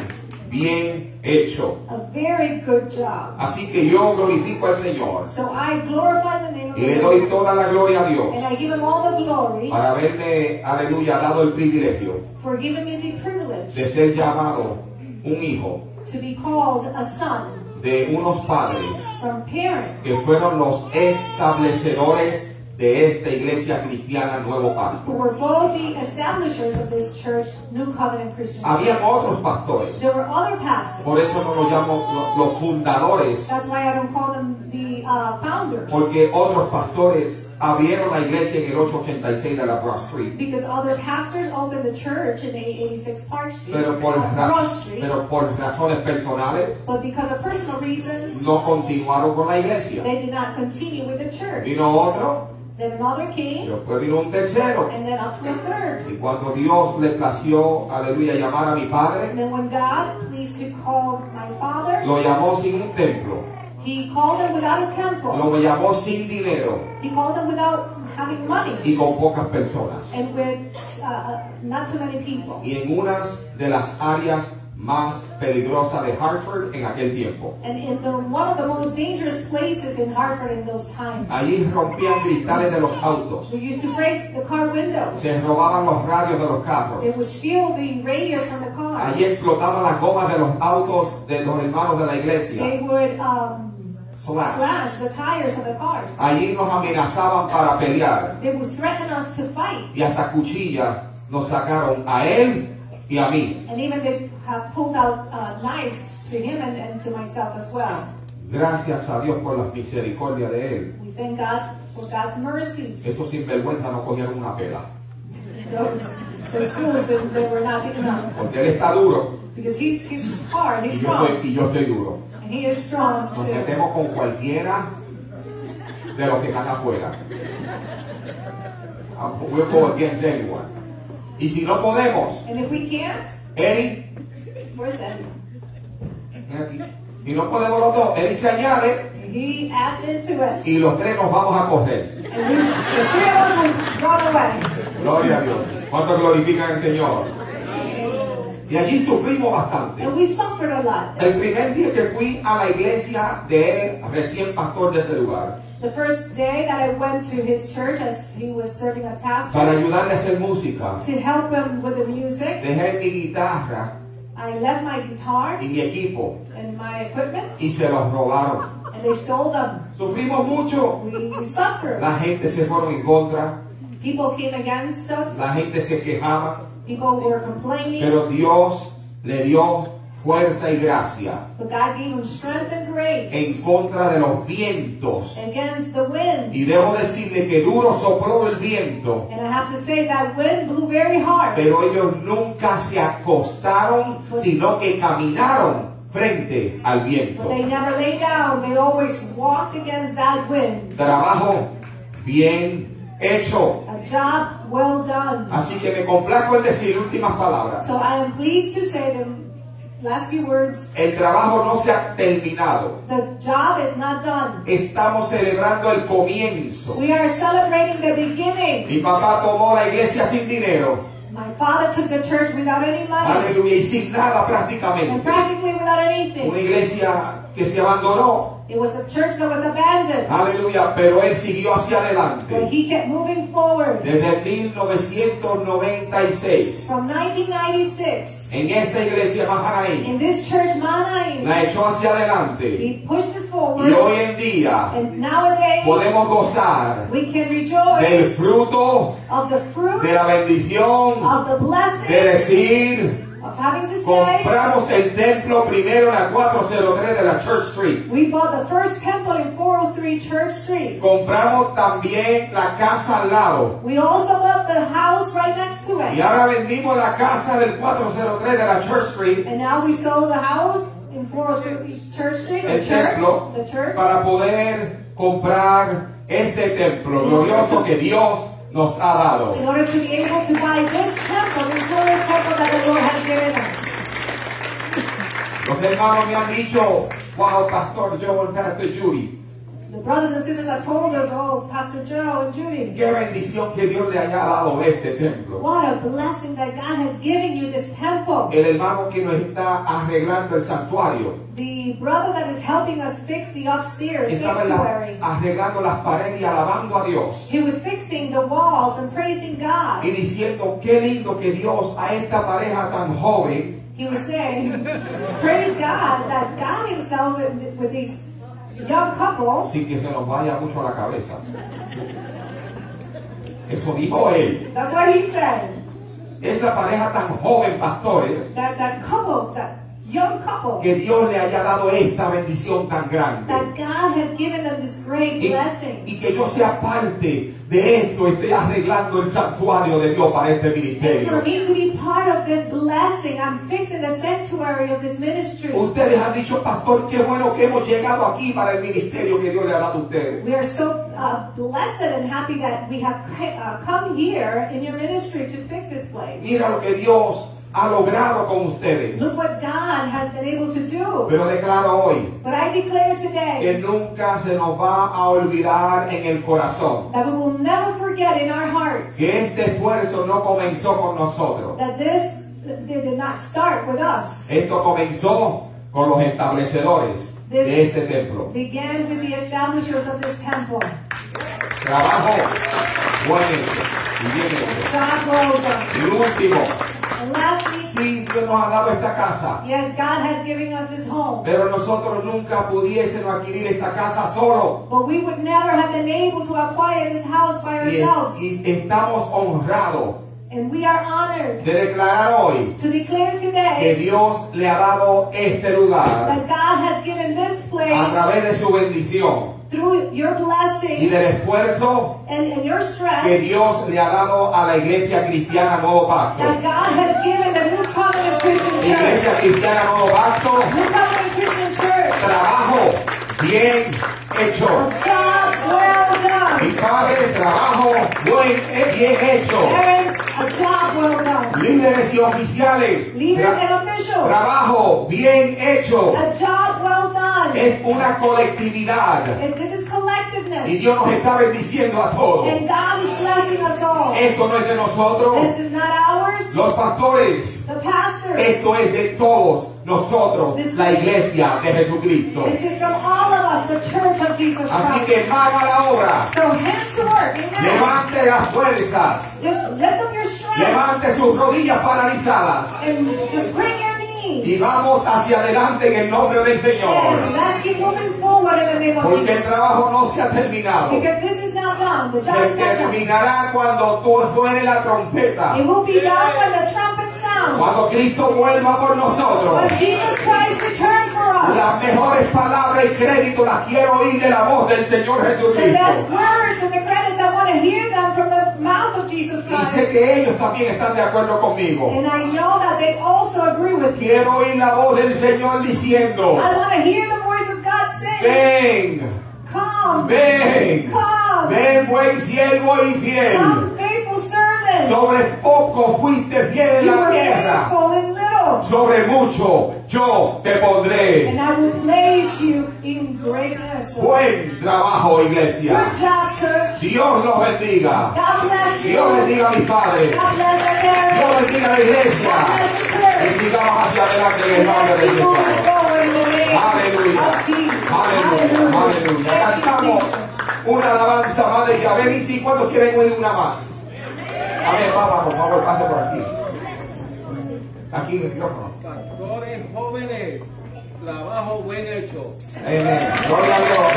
Speaker 1: bien hecho.
Speaker 2: A very good job.
Speaker 1: Así que yo glorifico al Señor
Speaker 2: So I glorify the name of
Speaker 1: y le
Speaker 2: the
Speaker 1: doy
Speaker 2: Lord.
Speaker 1: toda la gloria a Dios
Speaker 2: And I give him all the glory
Speaker 1: para haberme, aleluya, dado el privilegio
Speaker 2: for giving me the privilege
Speaker 1: de ser llamado un hijo
Speaker 2: to be called a son
Speaker 1: de unos padres
Speaker 2: from parents
Speaker 1: que fueron los establecedores de esta iglesia cristiana Nuevo
Speaker 2: who
Speaker 1: Pacto.
Speaker 2: were both the establishers of this church, New Covenant Christian.
Speaker 1: Habían otros pastores,
Speaker 2: There were other pastors.
Speaker 1: por eso no los llamo lo- los fundadores,
Speaker 2: That's why I don't call them the uh, founders.
Speaker 1: porque otros pastores abrieron la iglesia en el ocho ochenta y seis de la Broad Street,
Speaker 2: Because other pastors opened the church in eight eighty-six Park Street,
Speaker 1: pero por,
Speaker 2: on
Speaker 1: ra-
Speaker 2: Broad Street,
Speaker 1: pero por razones personales
Speaker 2: but because of personal reasons,
Speaker 1: no continuaron con la iglesia.
Speaker 2: they did not continue with the church.
Speaker 1: Vino otro,
Speaker 2: Then another came,
Speaker 1: después vino un tercero.
Speaker 2: and then up to a third.
Speaker 1: Y cuando Dios le plació, aleluya, llamar a mi
Speaker 2: And
Speaker 1: padre,
Speaker 2: then when God pleased to call my father,
Speaker 1: lo llamó sin un templo,
Speaker 2: He called him without a temple.
Speaker 1: lo llamó sin dinero
Speaker 2: He called him without having money
Speaker 1: y con pocas personas.
Speaker 2: and with uh, not too many people.
Speaker 1: Y en unas de las áreas más peligrosa de Hartford en aquel tiempo.
Speaker 2: And in the, one of the most dangerous places in Hartford in those times.
Speaker 1: Allí rompían cristales de los autos.
Speaker 2: We used to break the car windows.
Speaker 1: Se robaban los radios de los carros.
Speaker 2: They would steal the radios from the car.
Speaker 1: Allí explotaban las gomas de los autos de los hermanos de la iglesia.
Speaker 2: They would um,
Speaker 1: Slash.
Speaker 2: slash the tires of the cars.
Speaker 1: Allí nos amenazaban para pelear.
Speaker 2: They would threaten us to fight.
Speaker 1: Y hasta cuchillas nos sacaron a él y a mí.
Speaker 2: And even they have pulled out uh, knives to him and, and to myself as well.
Speaker 1: Gracias a Dios por la misericordia de él.
Speaker 2: We thank God for God's mercies.
Speaker 1: Esos sinvergüenza no cogieron una pela.
Speaker 2: Those, those fools that, that were not getting up.
Speaker 1: Porque él está duro.
Speaker 2: Because he's, he's hard, he's
Speaker 1: Y yo
Speaker 2: strong.
Speaker 1: estoy, y yo estoy duro.
Speaker 2: And he is strong
Speaker 1: Nos
Speaker 2: too.
Speaker 1: metemos con cualquiera de los que están afuera. We'll go against anyone. Y si no podemos,
Speaker 2: And if we can't,
Speaker 1: Eddie,
Speaker 2: where's Eddie?
Speaker 1: ven aquí. Y no podemos los dos, Eddie se añade
Speaker 2: He adds into it.
Speaker 1: y los tres nos vamos a correr.
Speaker 2: And we, the three of us will run away.
Speaker 1: Gloria a Dios. ¿Cuántos glorifican al Señor? Y allí sufrimos bastante.
Speaker 2: And we suffered a lot.
Speaker 1: El primer día que fui a la iglesia de él, recién pastor de ese lugar,
Speaker 2: The first day that I went to his church as he was serving as
Speaker 1: para
Speaker 2: pastor,
Speaker 1: ayudarle a hacer música,
Speaker 2: to help him with the music,
Speaker 1: dejé mi guitarra
Speaker 2: I left my guitar
Speaker 1: y mi equipo
Speaker 2: and my equipment,
Speaker 1: y se los robaron.
Speaker 2: and they stole them.
Speaker 1: Sufrimos mucho.
Speaker 2: We, we suffered.
Speaker 1: La gente se fueron en contra,
Speaker 2: People came against us.
Speaker 1: la gente se quejaba,
Speaker 2: People were complaining.
Speaker 1: pero Dios le dio fuerza y gracia
Speaker 2: But God gave him strength and grace
Speaker 1: en contra de los vientos.
Speaker 2: against the wind.
Speaker 1: Y debo decirle que duro sopló el viento,
Speaker 2: And I have to say that wind blew very hard.
Speaker 1: pero ellos nunca se acostaron, sino que caminaron frente al
Speaker 2: But
Speaker 1: viento.
Speaker 2: they never lay down. They always walked against that wind.
Speaker 1: Trabajo bien hecho.
Speaker 2: A job well done.
Speaker 1: Así que me complazco en decir últimas palabras.
Speaker 2: So I am pleased to say the last few words.
Speaker 1: El trabajo no se ha terminado.
Speaker 2: The job is not done.
Speaker 1: Estamos celebrando el comienzo.
Speaker 2: We are celebrating the beginning.
Speaker 1: Mi papá tomó la iglesia sin dinero.
Speaker 2: My father took the church without any money.
Speaker 1: Aleluya, y sin nada
Speaker 2: And
Speaker 1: prácticamente.
Speaker 2: practically without
Speaker 1: Una
Speaker 2: anything.
Speaker 1: iglesia que se abandonó.
Speaker 2: It was a church that was abandoned.
Speaker 1: Aleluya, pero él siguió hacia
Speaker 2: But
Speaker 1: adelante.
Speaker 2: he kept moving forward.
Speaker 1: Desde mil novecientos noventa y seis,
Speaker 2: From nineteen ninety-six,
Speaker 1: en esta iglesia Mahanaim,
Speaker 2: in this church, Mahanaim,
Speaker 1: la echó hacia adelante.
Speaker 2: he pushed it forward.
Speaker 1: Y hoy en día
Speaker 2: And nowadays,
Speaker 1: podemos gozar
Speaker 2: we can rejoice
Speaker 1: del fruto
Speaker 2: of the fruit
Speaker 1: de la bendición
Speaker 2: of the
Speaker 1: de
Speaker 2: blessing
Speaker 1: decir,
Speaker 2: of having to say,
Speaker 1: compramos el templo primero en la cuatrocientos tres de la Church Street.
Speaker 2: we bought the first temple in four oh three Church Street.
Speaker 1: Compramos también la casa al lado.
Speaker 2: We also bought the house right next to
Speaker 1: Y
Speaker 2: it.
Speaker 1: ahora vendimos la casa del cuatrocientos tres de la Church Street,
Speaker 2: And now we sold the house in four oh three Church Street,
Speaker 1: el
Speaker 2: the church,
Speaker 1: templo,
Speaker 2: the church,
Speaker 1: para poder comprar este templo glorioso que Dios nos ha dado.
Speaker 2: in order to be able to buy this temple, this glorious temple that the Lord has given us.
Speaker 1: Los hermanos me han dicho, wow, Pastor Joe and Pastor Judy,
Speaker 2: The brothers and sisters have told us, oh, Pastor Joe and Judy,
Speaker 1: qué bendición que Dios le haya dado este templo.
Speaker 2: what a blessing that God has given you this temple.
Speaker 1: El hermano que nos está arreglando el santuario
Speaker 2: The brother that is helping us fix the upstairs
Speaker 1: estaba en la-
Speaker 2: sanctuary,
Speaker 1: arreglando las paredes y alabando a Dios
Speaker 2: he was fixing the walls and praising God.
Speaker 1: y diciendo qué lindo que Dios a esta pareja tan joven
Speaker 2: He was saying, praise God that God himself with, with these young couple,
Speaker 1: sin que se nos vaya mucho a la cabeza. Eso dijo él.
Speaker 2: that's what he said,
Speaker 1: Esa pareja tan joven, pastores,
Speaker 2: that, that couple, that young couple,
Speaker 1: que Dios le haya dado esta bendición tan grande.
Speaker 2: that God had given them this great
Speaker 1: Y,
Speaker 2: blessing.
Speaker 1: y que yo sea parte de esto, estoy arreglando el santuario de Dios para este
Speaker 2: And for
Speaker 1: ministerio.
Speaker 2: me to be part of this blessing, I'm fixing the sanctuary of this ministry.
Speaker 1: Ustedes han dicho, pastor, qué bueno que hemos llegado aquí para el ministerio que Dios le ha dado a ustedes.
Speaker 2: We are so uh, blessed and happy that we have uh, come here in your ministry to fix this place.
Speaker 1: Mira lo que Dios ha logrado con ustedes.
Speaker 2: Look what God has been able to do.
Speaker 1: Pero declaro hoy
Speaker 2: But I declare
Speaker 1: que
Speaker 2: today
Speaker 1: nunca se nos va a olvidar en el corazón
Speaker 2: that we will never forget in our hearts
Speaker 1: que este esfuerzo no comenzó con nosotros,
Speaker 2: that this they did not start with us.
Speaker 1: Esto comenzó con los establecedores
Speaker 2: This
Speaker 1: de este templo.
Speaker 2: began with the establishers of this temple.
Speaker 1: Trabajo bueno y bien hecho.
Speaker 2: God well done.
Speaker 1: Y último,
Speaker 2: And lastly,
Speaker 1: sí, Dios nos ha dado esta casa,
Speaker 2: yes, God has given us this home.
Speaker 1: pero nosotros nunca pudiésemos adquirir esta casa solo.
Speaker 2: But we would never have been able to acquire this house by
Speaker 1: Y,
Speaker 2: ourselves.
Speaker 1: y estamos honrados
Speaker 2: And we are honored
Speaker 1: de declarar hoy
Speaker 2: to declare
Speaker 1: que
Speaker 2: today
Speaker 1: Dios le ha dado este lugar
Speaker 2: that God has given this
Speaker 1: a
Speaker 2: place
Speaker 1: través de su bendición
Speaker 2: through your
Speaker 1: y
Speaker 2: blessing
Speaker 1: del esfuerzo
Speaker 2: and, and your
Speaker 1: que
Speaker 2: strength
Speaker 1: Dios le ha dado a la Iglesia Cristiana Nuevo Pacto.
Speaker 2: that God has given the New Covenant Christian Church.
Speaker 1: Iglesia Cristiana Nuevo Pacto,
Speaker 2: New Covenant Christian Church.
Speaker 1: trabajo bien hecho.
Speaker 2: A job well
Speaker 1: Mi
Speaker 2: done.
Speaker 1: padre, trabajo buen, bien hecho.
Speaker 2: Parents, a job well done.
Speaker 1: Líderes y oficiales,
Speaker 2: Leaders
Speaker 1: tra-
Speaker 2: and officials,
Speaker 1: trabajo bien hecho.
Speaker 2: a job well done.
Speaker 1: Es una colectividad
Speaker 2: And this is collectiveness.
Speaker 1: y Dios nos está bendiciendo a todos.
Speaker 2: And God is blessing us all.
Speaker 1: Esto no es de nosotros,
Speaker 2: This is not ours.
Speaker 1: los pastores.
Speaker 2: The pastors.
Speaker 1: Esto es de todos nosotros, la Iglesia de Jesucristo.
Speaker 2: This is from all of us, the Church of Jesus
Speaker 1: Así
Speaker 2: Christ.
Speaker 1: que haga la obra.
Speaker 2: So henceforth, amen.
Speaker 1: Levante las fuerzas.
Speaker 2: Just lift up your strength
Speaker 1: Levante sus rodillas paralizadas.
Speaker 2: and just bring your
Speaker 1: Y
Speaker 2: knees.
Speaker 1: vamos hacia adelante en el nombre del
Speaker 2: And
Speaker 1: Señor.
Speaker 2: let's keep moving forward in the name of
Speaker 1: Porque el
Speaker 2: Jesus.
Speaker 1: trabajo no se ha terminado.
Speaker 2: Because this is not done. The job
Speaker 1: Se
Speaker 2: is not done.
Speaker 1: terminará cuando tú suene la trompeta.
Speaker 2: It will be done when the trumpet sounds.
Speaker 1: Cuando Cristo vuelva por nosotros.
Speaker 2: When Jesus Christ returns for us.
Speaker 1: Las mejores palabras y créditos las quiero oír de la voz del Señor
Speaker 2: The best
Speaker 1: Jesucristo.
Speaker 2: words and the credits, I want to hear them from the mouth of Jesus
Speaker 1: Y
Speaker 2: Christ.
Speaker 1: sé que ellos también están de acuerdo conmigo.
Speaker 2: And I know that they also agree with me.
Speaker 1: Quiero oír la voz del Señor diciendo,
Speaker 2: I want to hear the voice of God saying,
Speaker 1: ven,
Speaker 2: come,
Speaker 1: ven,
Speaker 2: come,
Speaker 1: ven buen siervo y fiel.
Speaker 2: come, faithful servant.
Speaker 1: Sobre poco fuiste fiel en
Speaker 2: You
Speaker 1: la
Speaker 2: were
Speaker 1: tierra.
Speaker 2: faithful in little,
Speaker 1: Sobre mucho yo te pondré.
Speaker 2: and I will place you in greatness.
Speaker 1: Buen trabajo, iglesia.
Speaker 2: Good job, church.
Speaker 1: Dios los bendiga.
Speaker 2: God bless you.
Speaker 1: Dios bendiga a mis padres.
Speaker 2: God bless the
Speaker 1: Dios
Speaker 2: parents.
Speaker 1: bendiga a la iglesia.
Speaker 2: God bless the
Speaker 1: Y
Speaker 2: church.
Speaker 1: sigamos hacia adelante en el nombre de
Speaker 2: Let's keep moving
Speaker 1: Dios.
Speaker 2: forward in the name
Speaker 1: Aleluya.
Speaker 2: of Jesus.
Speaker 1: Aleluya. Aleluya.
Speaker 2: Thank you,
Speaker 1: Cantamos
Speaker 2: Jesus.
Speaker 1: una alabanza más de Yahvé. Y si, ¿cuántos quieren oír una más? A ver, papá, por favor, pase por aquí. Aquí en el micrófono.
Speaker 4: Pastores jóvenes, trabajo buen hecho.
Speaker 1: Amén. Gloria a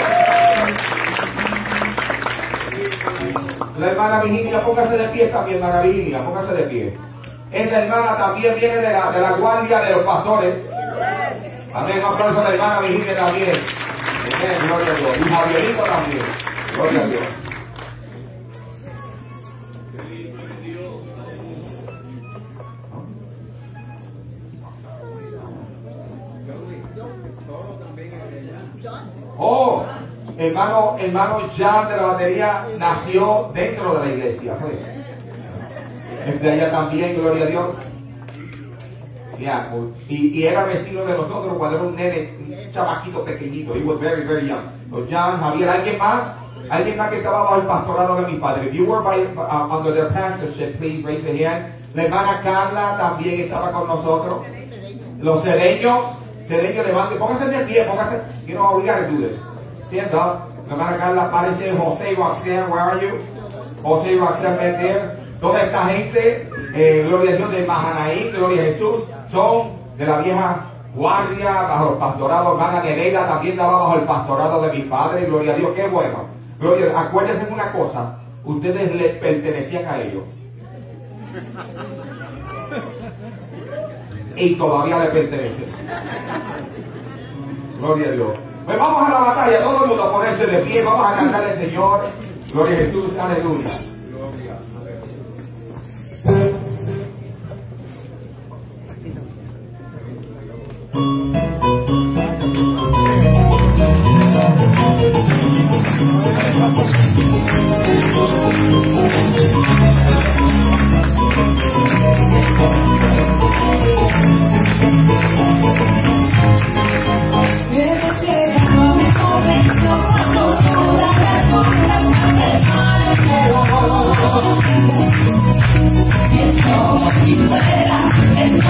Speaker 1: Dios. La hermana Virginia, póngase de pie también, hermana Virginia, póngase de pie. Esa hermana también viene de la, de la guardia de los pastores. Amén, un aplauso a la hermana Virginia también. Amén, gloria a Dios. Y Javierito también. Gloria a Dios. Oh, hermano, hermano Jan de la batería nació dentro de la iglesia. ¿Fue? Es de allá también, gloria a Dios. Yeah, y, y era vecino de nosotros cuando era un nene, un chamaquito pequeñito. He was very, very young. So Jan, Javier, ¿alguien más? ¿Alguien más que estaba bajo el pastorado de mi padre? If you were by, uh, under their pastorship, please raise your hand. La hermana Carla también estaba con nosotros. Los cedeños, cedeños, levante, póngase de pie, póngase. You know, we gotta do this. Stand up. La hermana Carla aparece, José y Roxanne, where are you? José y Roxanne, right there. Toda esta gente, eh, gloria a Dios, de Mahanaim, gloria a Jesús, son de la vieja guardia, bajo el pastorado. Hermana Nereida también estaba bajo el pastorado de mi padre, gloria a Dios, qué bueno. Gloria, acuérdense de una cosa, ustedes les pertenecían a ellos. Y todavía le pertenecen. Gloria a Dios. Pues vamos a la batalla, todo el mundo a ponerse de pie, vamos a cantarle al Señor. Gloria a Jesús, aleluya.
Speaker 14: Es como si fuera el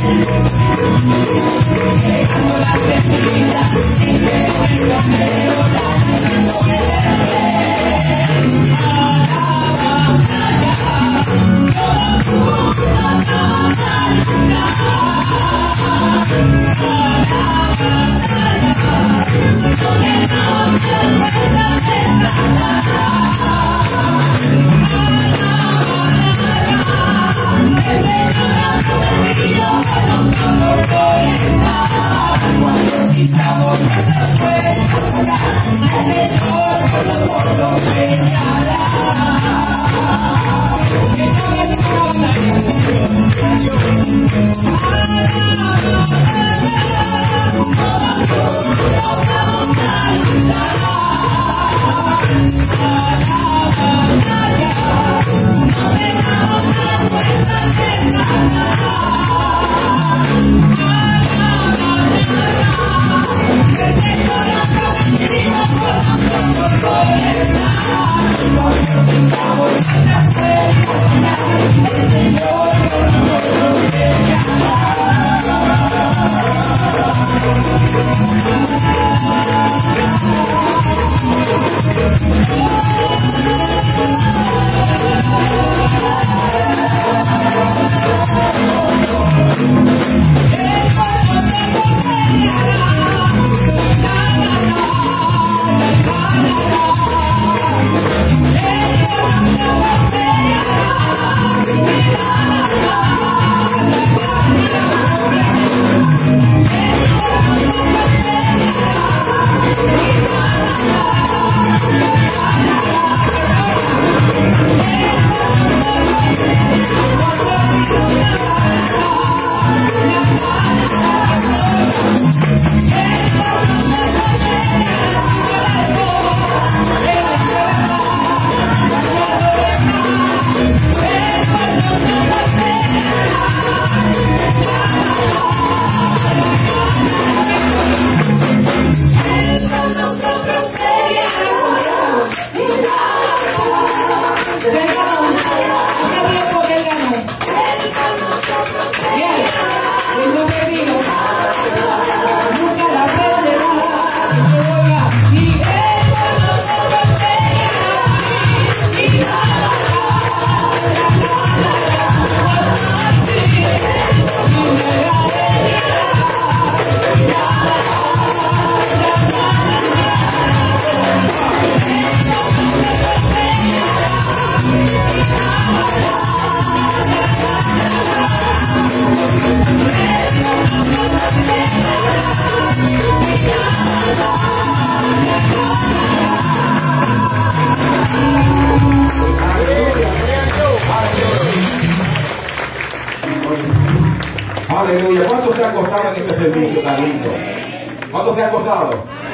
Speaker 1: Aleluya. ¿Cuántos se han gozado en este servicio tan lindo? ¿Cuántos se han gozado?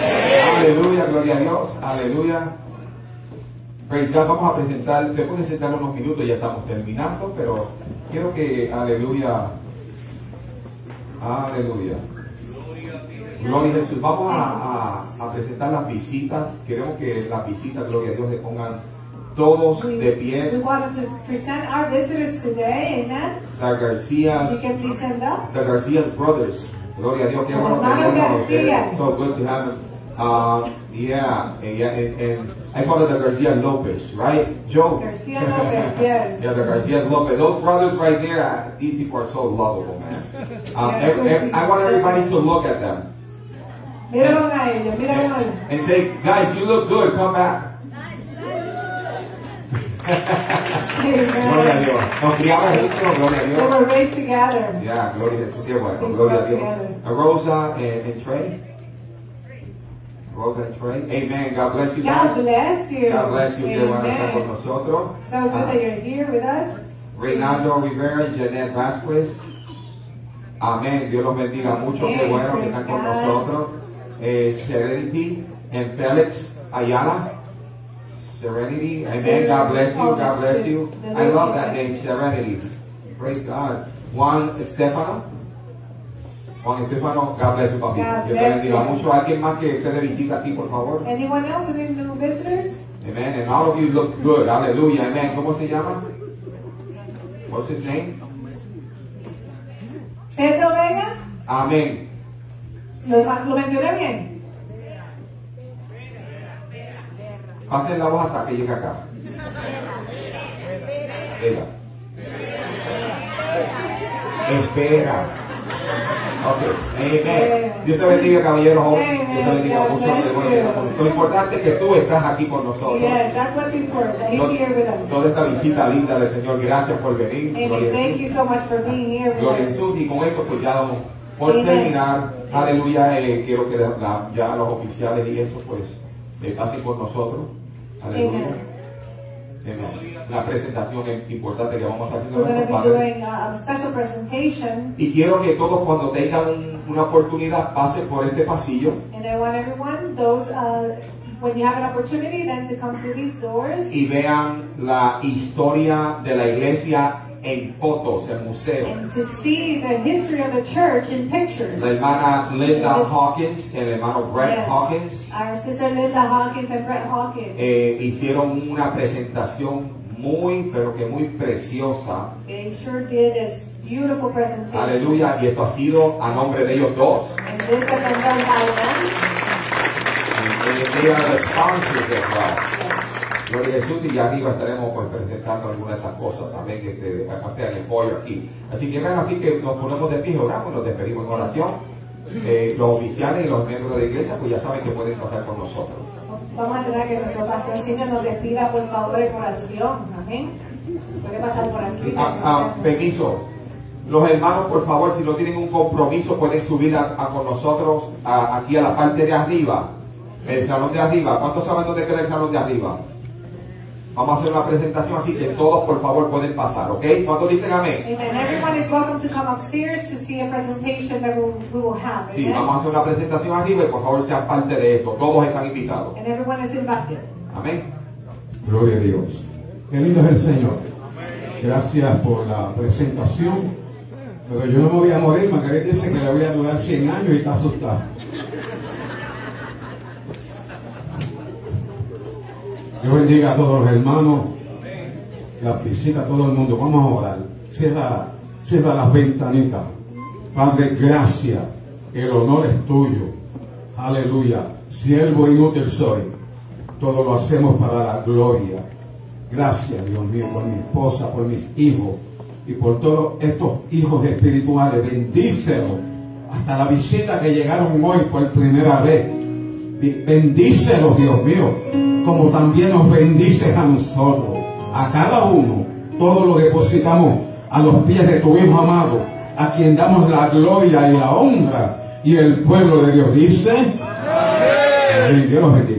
Speaker 1: Aleluya, gloria a Dios. Aleluya. Praise God. Vamos a presentar, se pueden sentar unos minutos, ya estamos terminando, pero quiero que, aleluya, aleluya. Gloria a Jesús. Vamos a, a, a presentar las visitas. Queremos que las visitas, gloria a Dios, se pongan todos de pie.
Speaker 2: We wanted to present our visitors today, amen.
Speaker 1: The Garcias,
Speaker 2: You can please stand up.
Speaker 1: the Garcias brothers. Gloria a Dios, qué bueno
Speaker 2: Hermano
Speaker 1: tenerlos.
Speaker 2: García.
Speaker 1: It's so good to have them. Uh, yeah, and, yeah, and, and I call it the Garcia Lopez, right, Joe?
Speaker 2: Garcia Lopez, yes.
Speaker 1: Yeah, the Garcia Lopez. Those brothers right there, uh, these people are so lovable, man. Um,
Speaker 2: Yeah.
Speaker 1: every, every, I want everybody to look at them
Speaker 2: Míralos a ellos, míralos a ellos.
Speaker 1: and say, guys, you look good, come back. Gloria a Dios. Nos criamos juntos, gloria a
Speaker 2: They
Speaker 1: Dios.
Speaker 2: were raised together.
Speaker 1: Yeah, gloria a Jesús, qué bueno,
Speaker 2: They
Speaker 1: gloria a
Speaker 2: grew
Speaker 1: Dios.
Speaker 2: together.
Speaker 1: Uh, Rosa and, and Trey. Rosa and Trey. Amen. God bless you.
Speaker 2: God
Speaker 1: guys.
Speaker 2: bless you.
Speaker 1: God bless you. Qué bueno estar con
Speaker 2: Amen.
Speaker 1: nosotros.
Speaker 2: So good
Speaker 1: Uh,
Speaker 2: that you're here with us.
Speaker 1: Reinaldo Rivera y Janet Vázquez. Amén. Dios los bendiga mucho. Qué
Speaker 2: Amén.
Speaker 1: bueno que están con
Speaker 2: Praise God.
Speaker 1: nosotros. Eh, Serenity and Felix Ayala. Serenity. Amen. God bless you. God bless you. I love that name, Serenity. Praise God. Juan Estefano. Juan Estefano, God bless you, papi.
Speaker 2: God
Speaker 1: Dios te
Speaker 2: bless
Speaker 1: bendiga
Speaker 2: you.
Speaker 1: mucho. ¿Alguien más que esté de visita aquí, por favor?
Speaker 2: Anyone else? Any new visitors?
Speaker 1: Amen. And all of you look good. Hallelujah. Amen. ¿Cómo se llama? What's his name?
Speaker 2: Pedro Vega.
Speaker 1: Amén.
Speaker 2: ¿Lo, lo mencioné bien?
Speaker 1: Pasen la voz hasta que llegue acá. Vega. Espera. Ok. Amén. Dios te bendiga, caballero joven. Dios te bendiga mucho. Lo importante es que tú estás aquí con nosotros.
Speaker 2: Yeah, that's what's important. He's here with us.
Speaker 1: Toda esta visita linda del Señor, gracias por venir.
Speaker 2: Amen. Thank you so much for being here with
Speaker 1: Gloria a
Speaker 2: us.
Speaker 1: Jesús. Y con esto pues ya vamos por
Speaker 2: Amen.
Speaker 1: terminar. Aleluya. Eh, quiero que la- la- ya los oficiales y eso pues eh, pasen con nosotros. Aleluya.
Speaker 2: Amen.
Speaker 1: Amen. La presentación es importante que vamos a estar haciendo
Speaker 2: We're
Speaker 1: nuestro
Speaker 2: going to be
Speaker 1: Padre.
Speaker 2: doing a, a special presentation,
Speaker 1: Y quiero que todos cuando tengan un- una oportunidad pasen por este pasillo
Speaker 2: and I want everyone, those uh, when you have an opportunity, then to come through these doors
Speaker 1: y vean la historia de la iglesia en fotos, en museo.
Speaker 2: and to see the history of the church in pictures.
Speaker 1: La hermana Linda
Speaker 2: Yes.
Speaker 1: Hawkins, el hermano Brett
Speaker 2: Yes.
Speaker 1: Hawkins
Speaker 2: Our sister Linda Hawkins and Brett Hawkins.
Speaker 1: eh, hicieron una presentación muy, pero que muy preciosa.
Speaker 2: They sure did this beautiful presentation.
Speaker 1: Aleluya, y esto ha sido a nombre de ellos dos.
Speaker 2: And this has been done by them.
Speaker 1: Eh, They are the sponsors as well. Gloria a Jesús, y ya arriba estaremos pues, presentando algunas de estas cosas, amén, que te acá en el pollo aquí. Así que ven así que nos ponemos de pie, oramos y nos despedimos en oración. Eh, los oficiales y los miembros de la iglesia pues ya saben que pueden pasar con nosotros.
Speaker 2: Vamos a tener que nuestro pastor Chino nos despida por favor en oración. Amén. Puede pasar por aquí.
Speaker 1: Ah, ah, permiso. Los hermanos, por favor, si no tienen un compromiso, pueden subir a, a con nosotros a- aquí a la parte de arriba, el salón de arriba. ¿Cuántos saben dónde queda el salón de arriba? Vamos a hacer una presentación así que todos, por favor, pueden pasar, ¿ok? ¿Cuántos dicen amén?
Speaker 2: Amen. Everyone is welcome to come upstairs to see a presentation that we, we will have.
Speaker 1: Sí,
Speaker 2: Amen.
Speaker 1: vamos a hacer una presentación arriba y por favor sean parte de esto. Todos están invitados.
Speaker 2: And everyone is invited.
Speaker 1: Amén.
Speaker 4: Gloria a Dios. Qué lindo es el Señor. Gracias por la presentación. Pero yo no me voy a morir. Margarita dice que le voy a durar cien años y está asustada. Dios bendiga a todos los hermanos. La visita a todo el mundo. Vamos a orar. Cierra, cierra las ventanitas. Padre, gracias. El honor es tuyo. Aleluya. Siervo inútil soy. Todo lo hacemos para la gloria. Gracias, Dios mío, por mi esposa, por mis hijos y por todos estos hijos espirituales. Bendícelos hasta la visita que llegaron hoy por primera vez. Bendícelos, Dios mío, como también nos bendices a nosotros. A cada uno, todo lo depositamos a los pies de tu Hijo amado, a quien damos la gloria y la honra. Y el pueblo de Dios dice: amén. Dios los bendiga.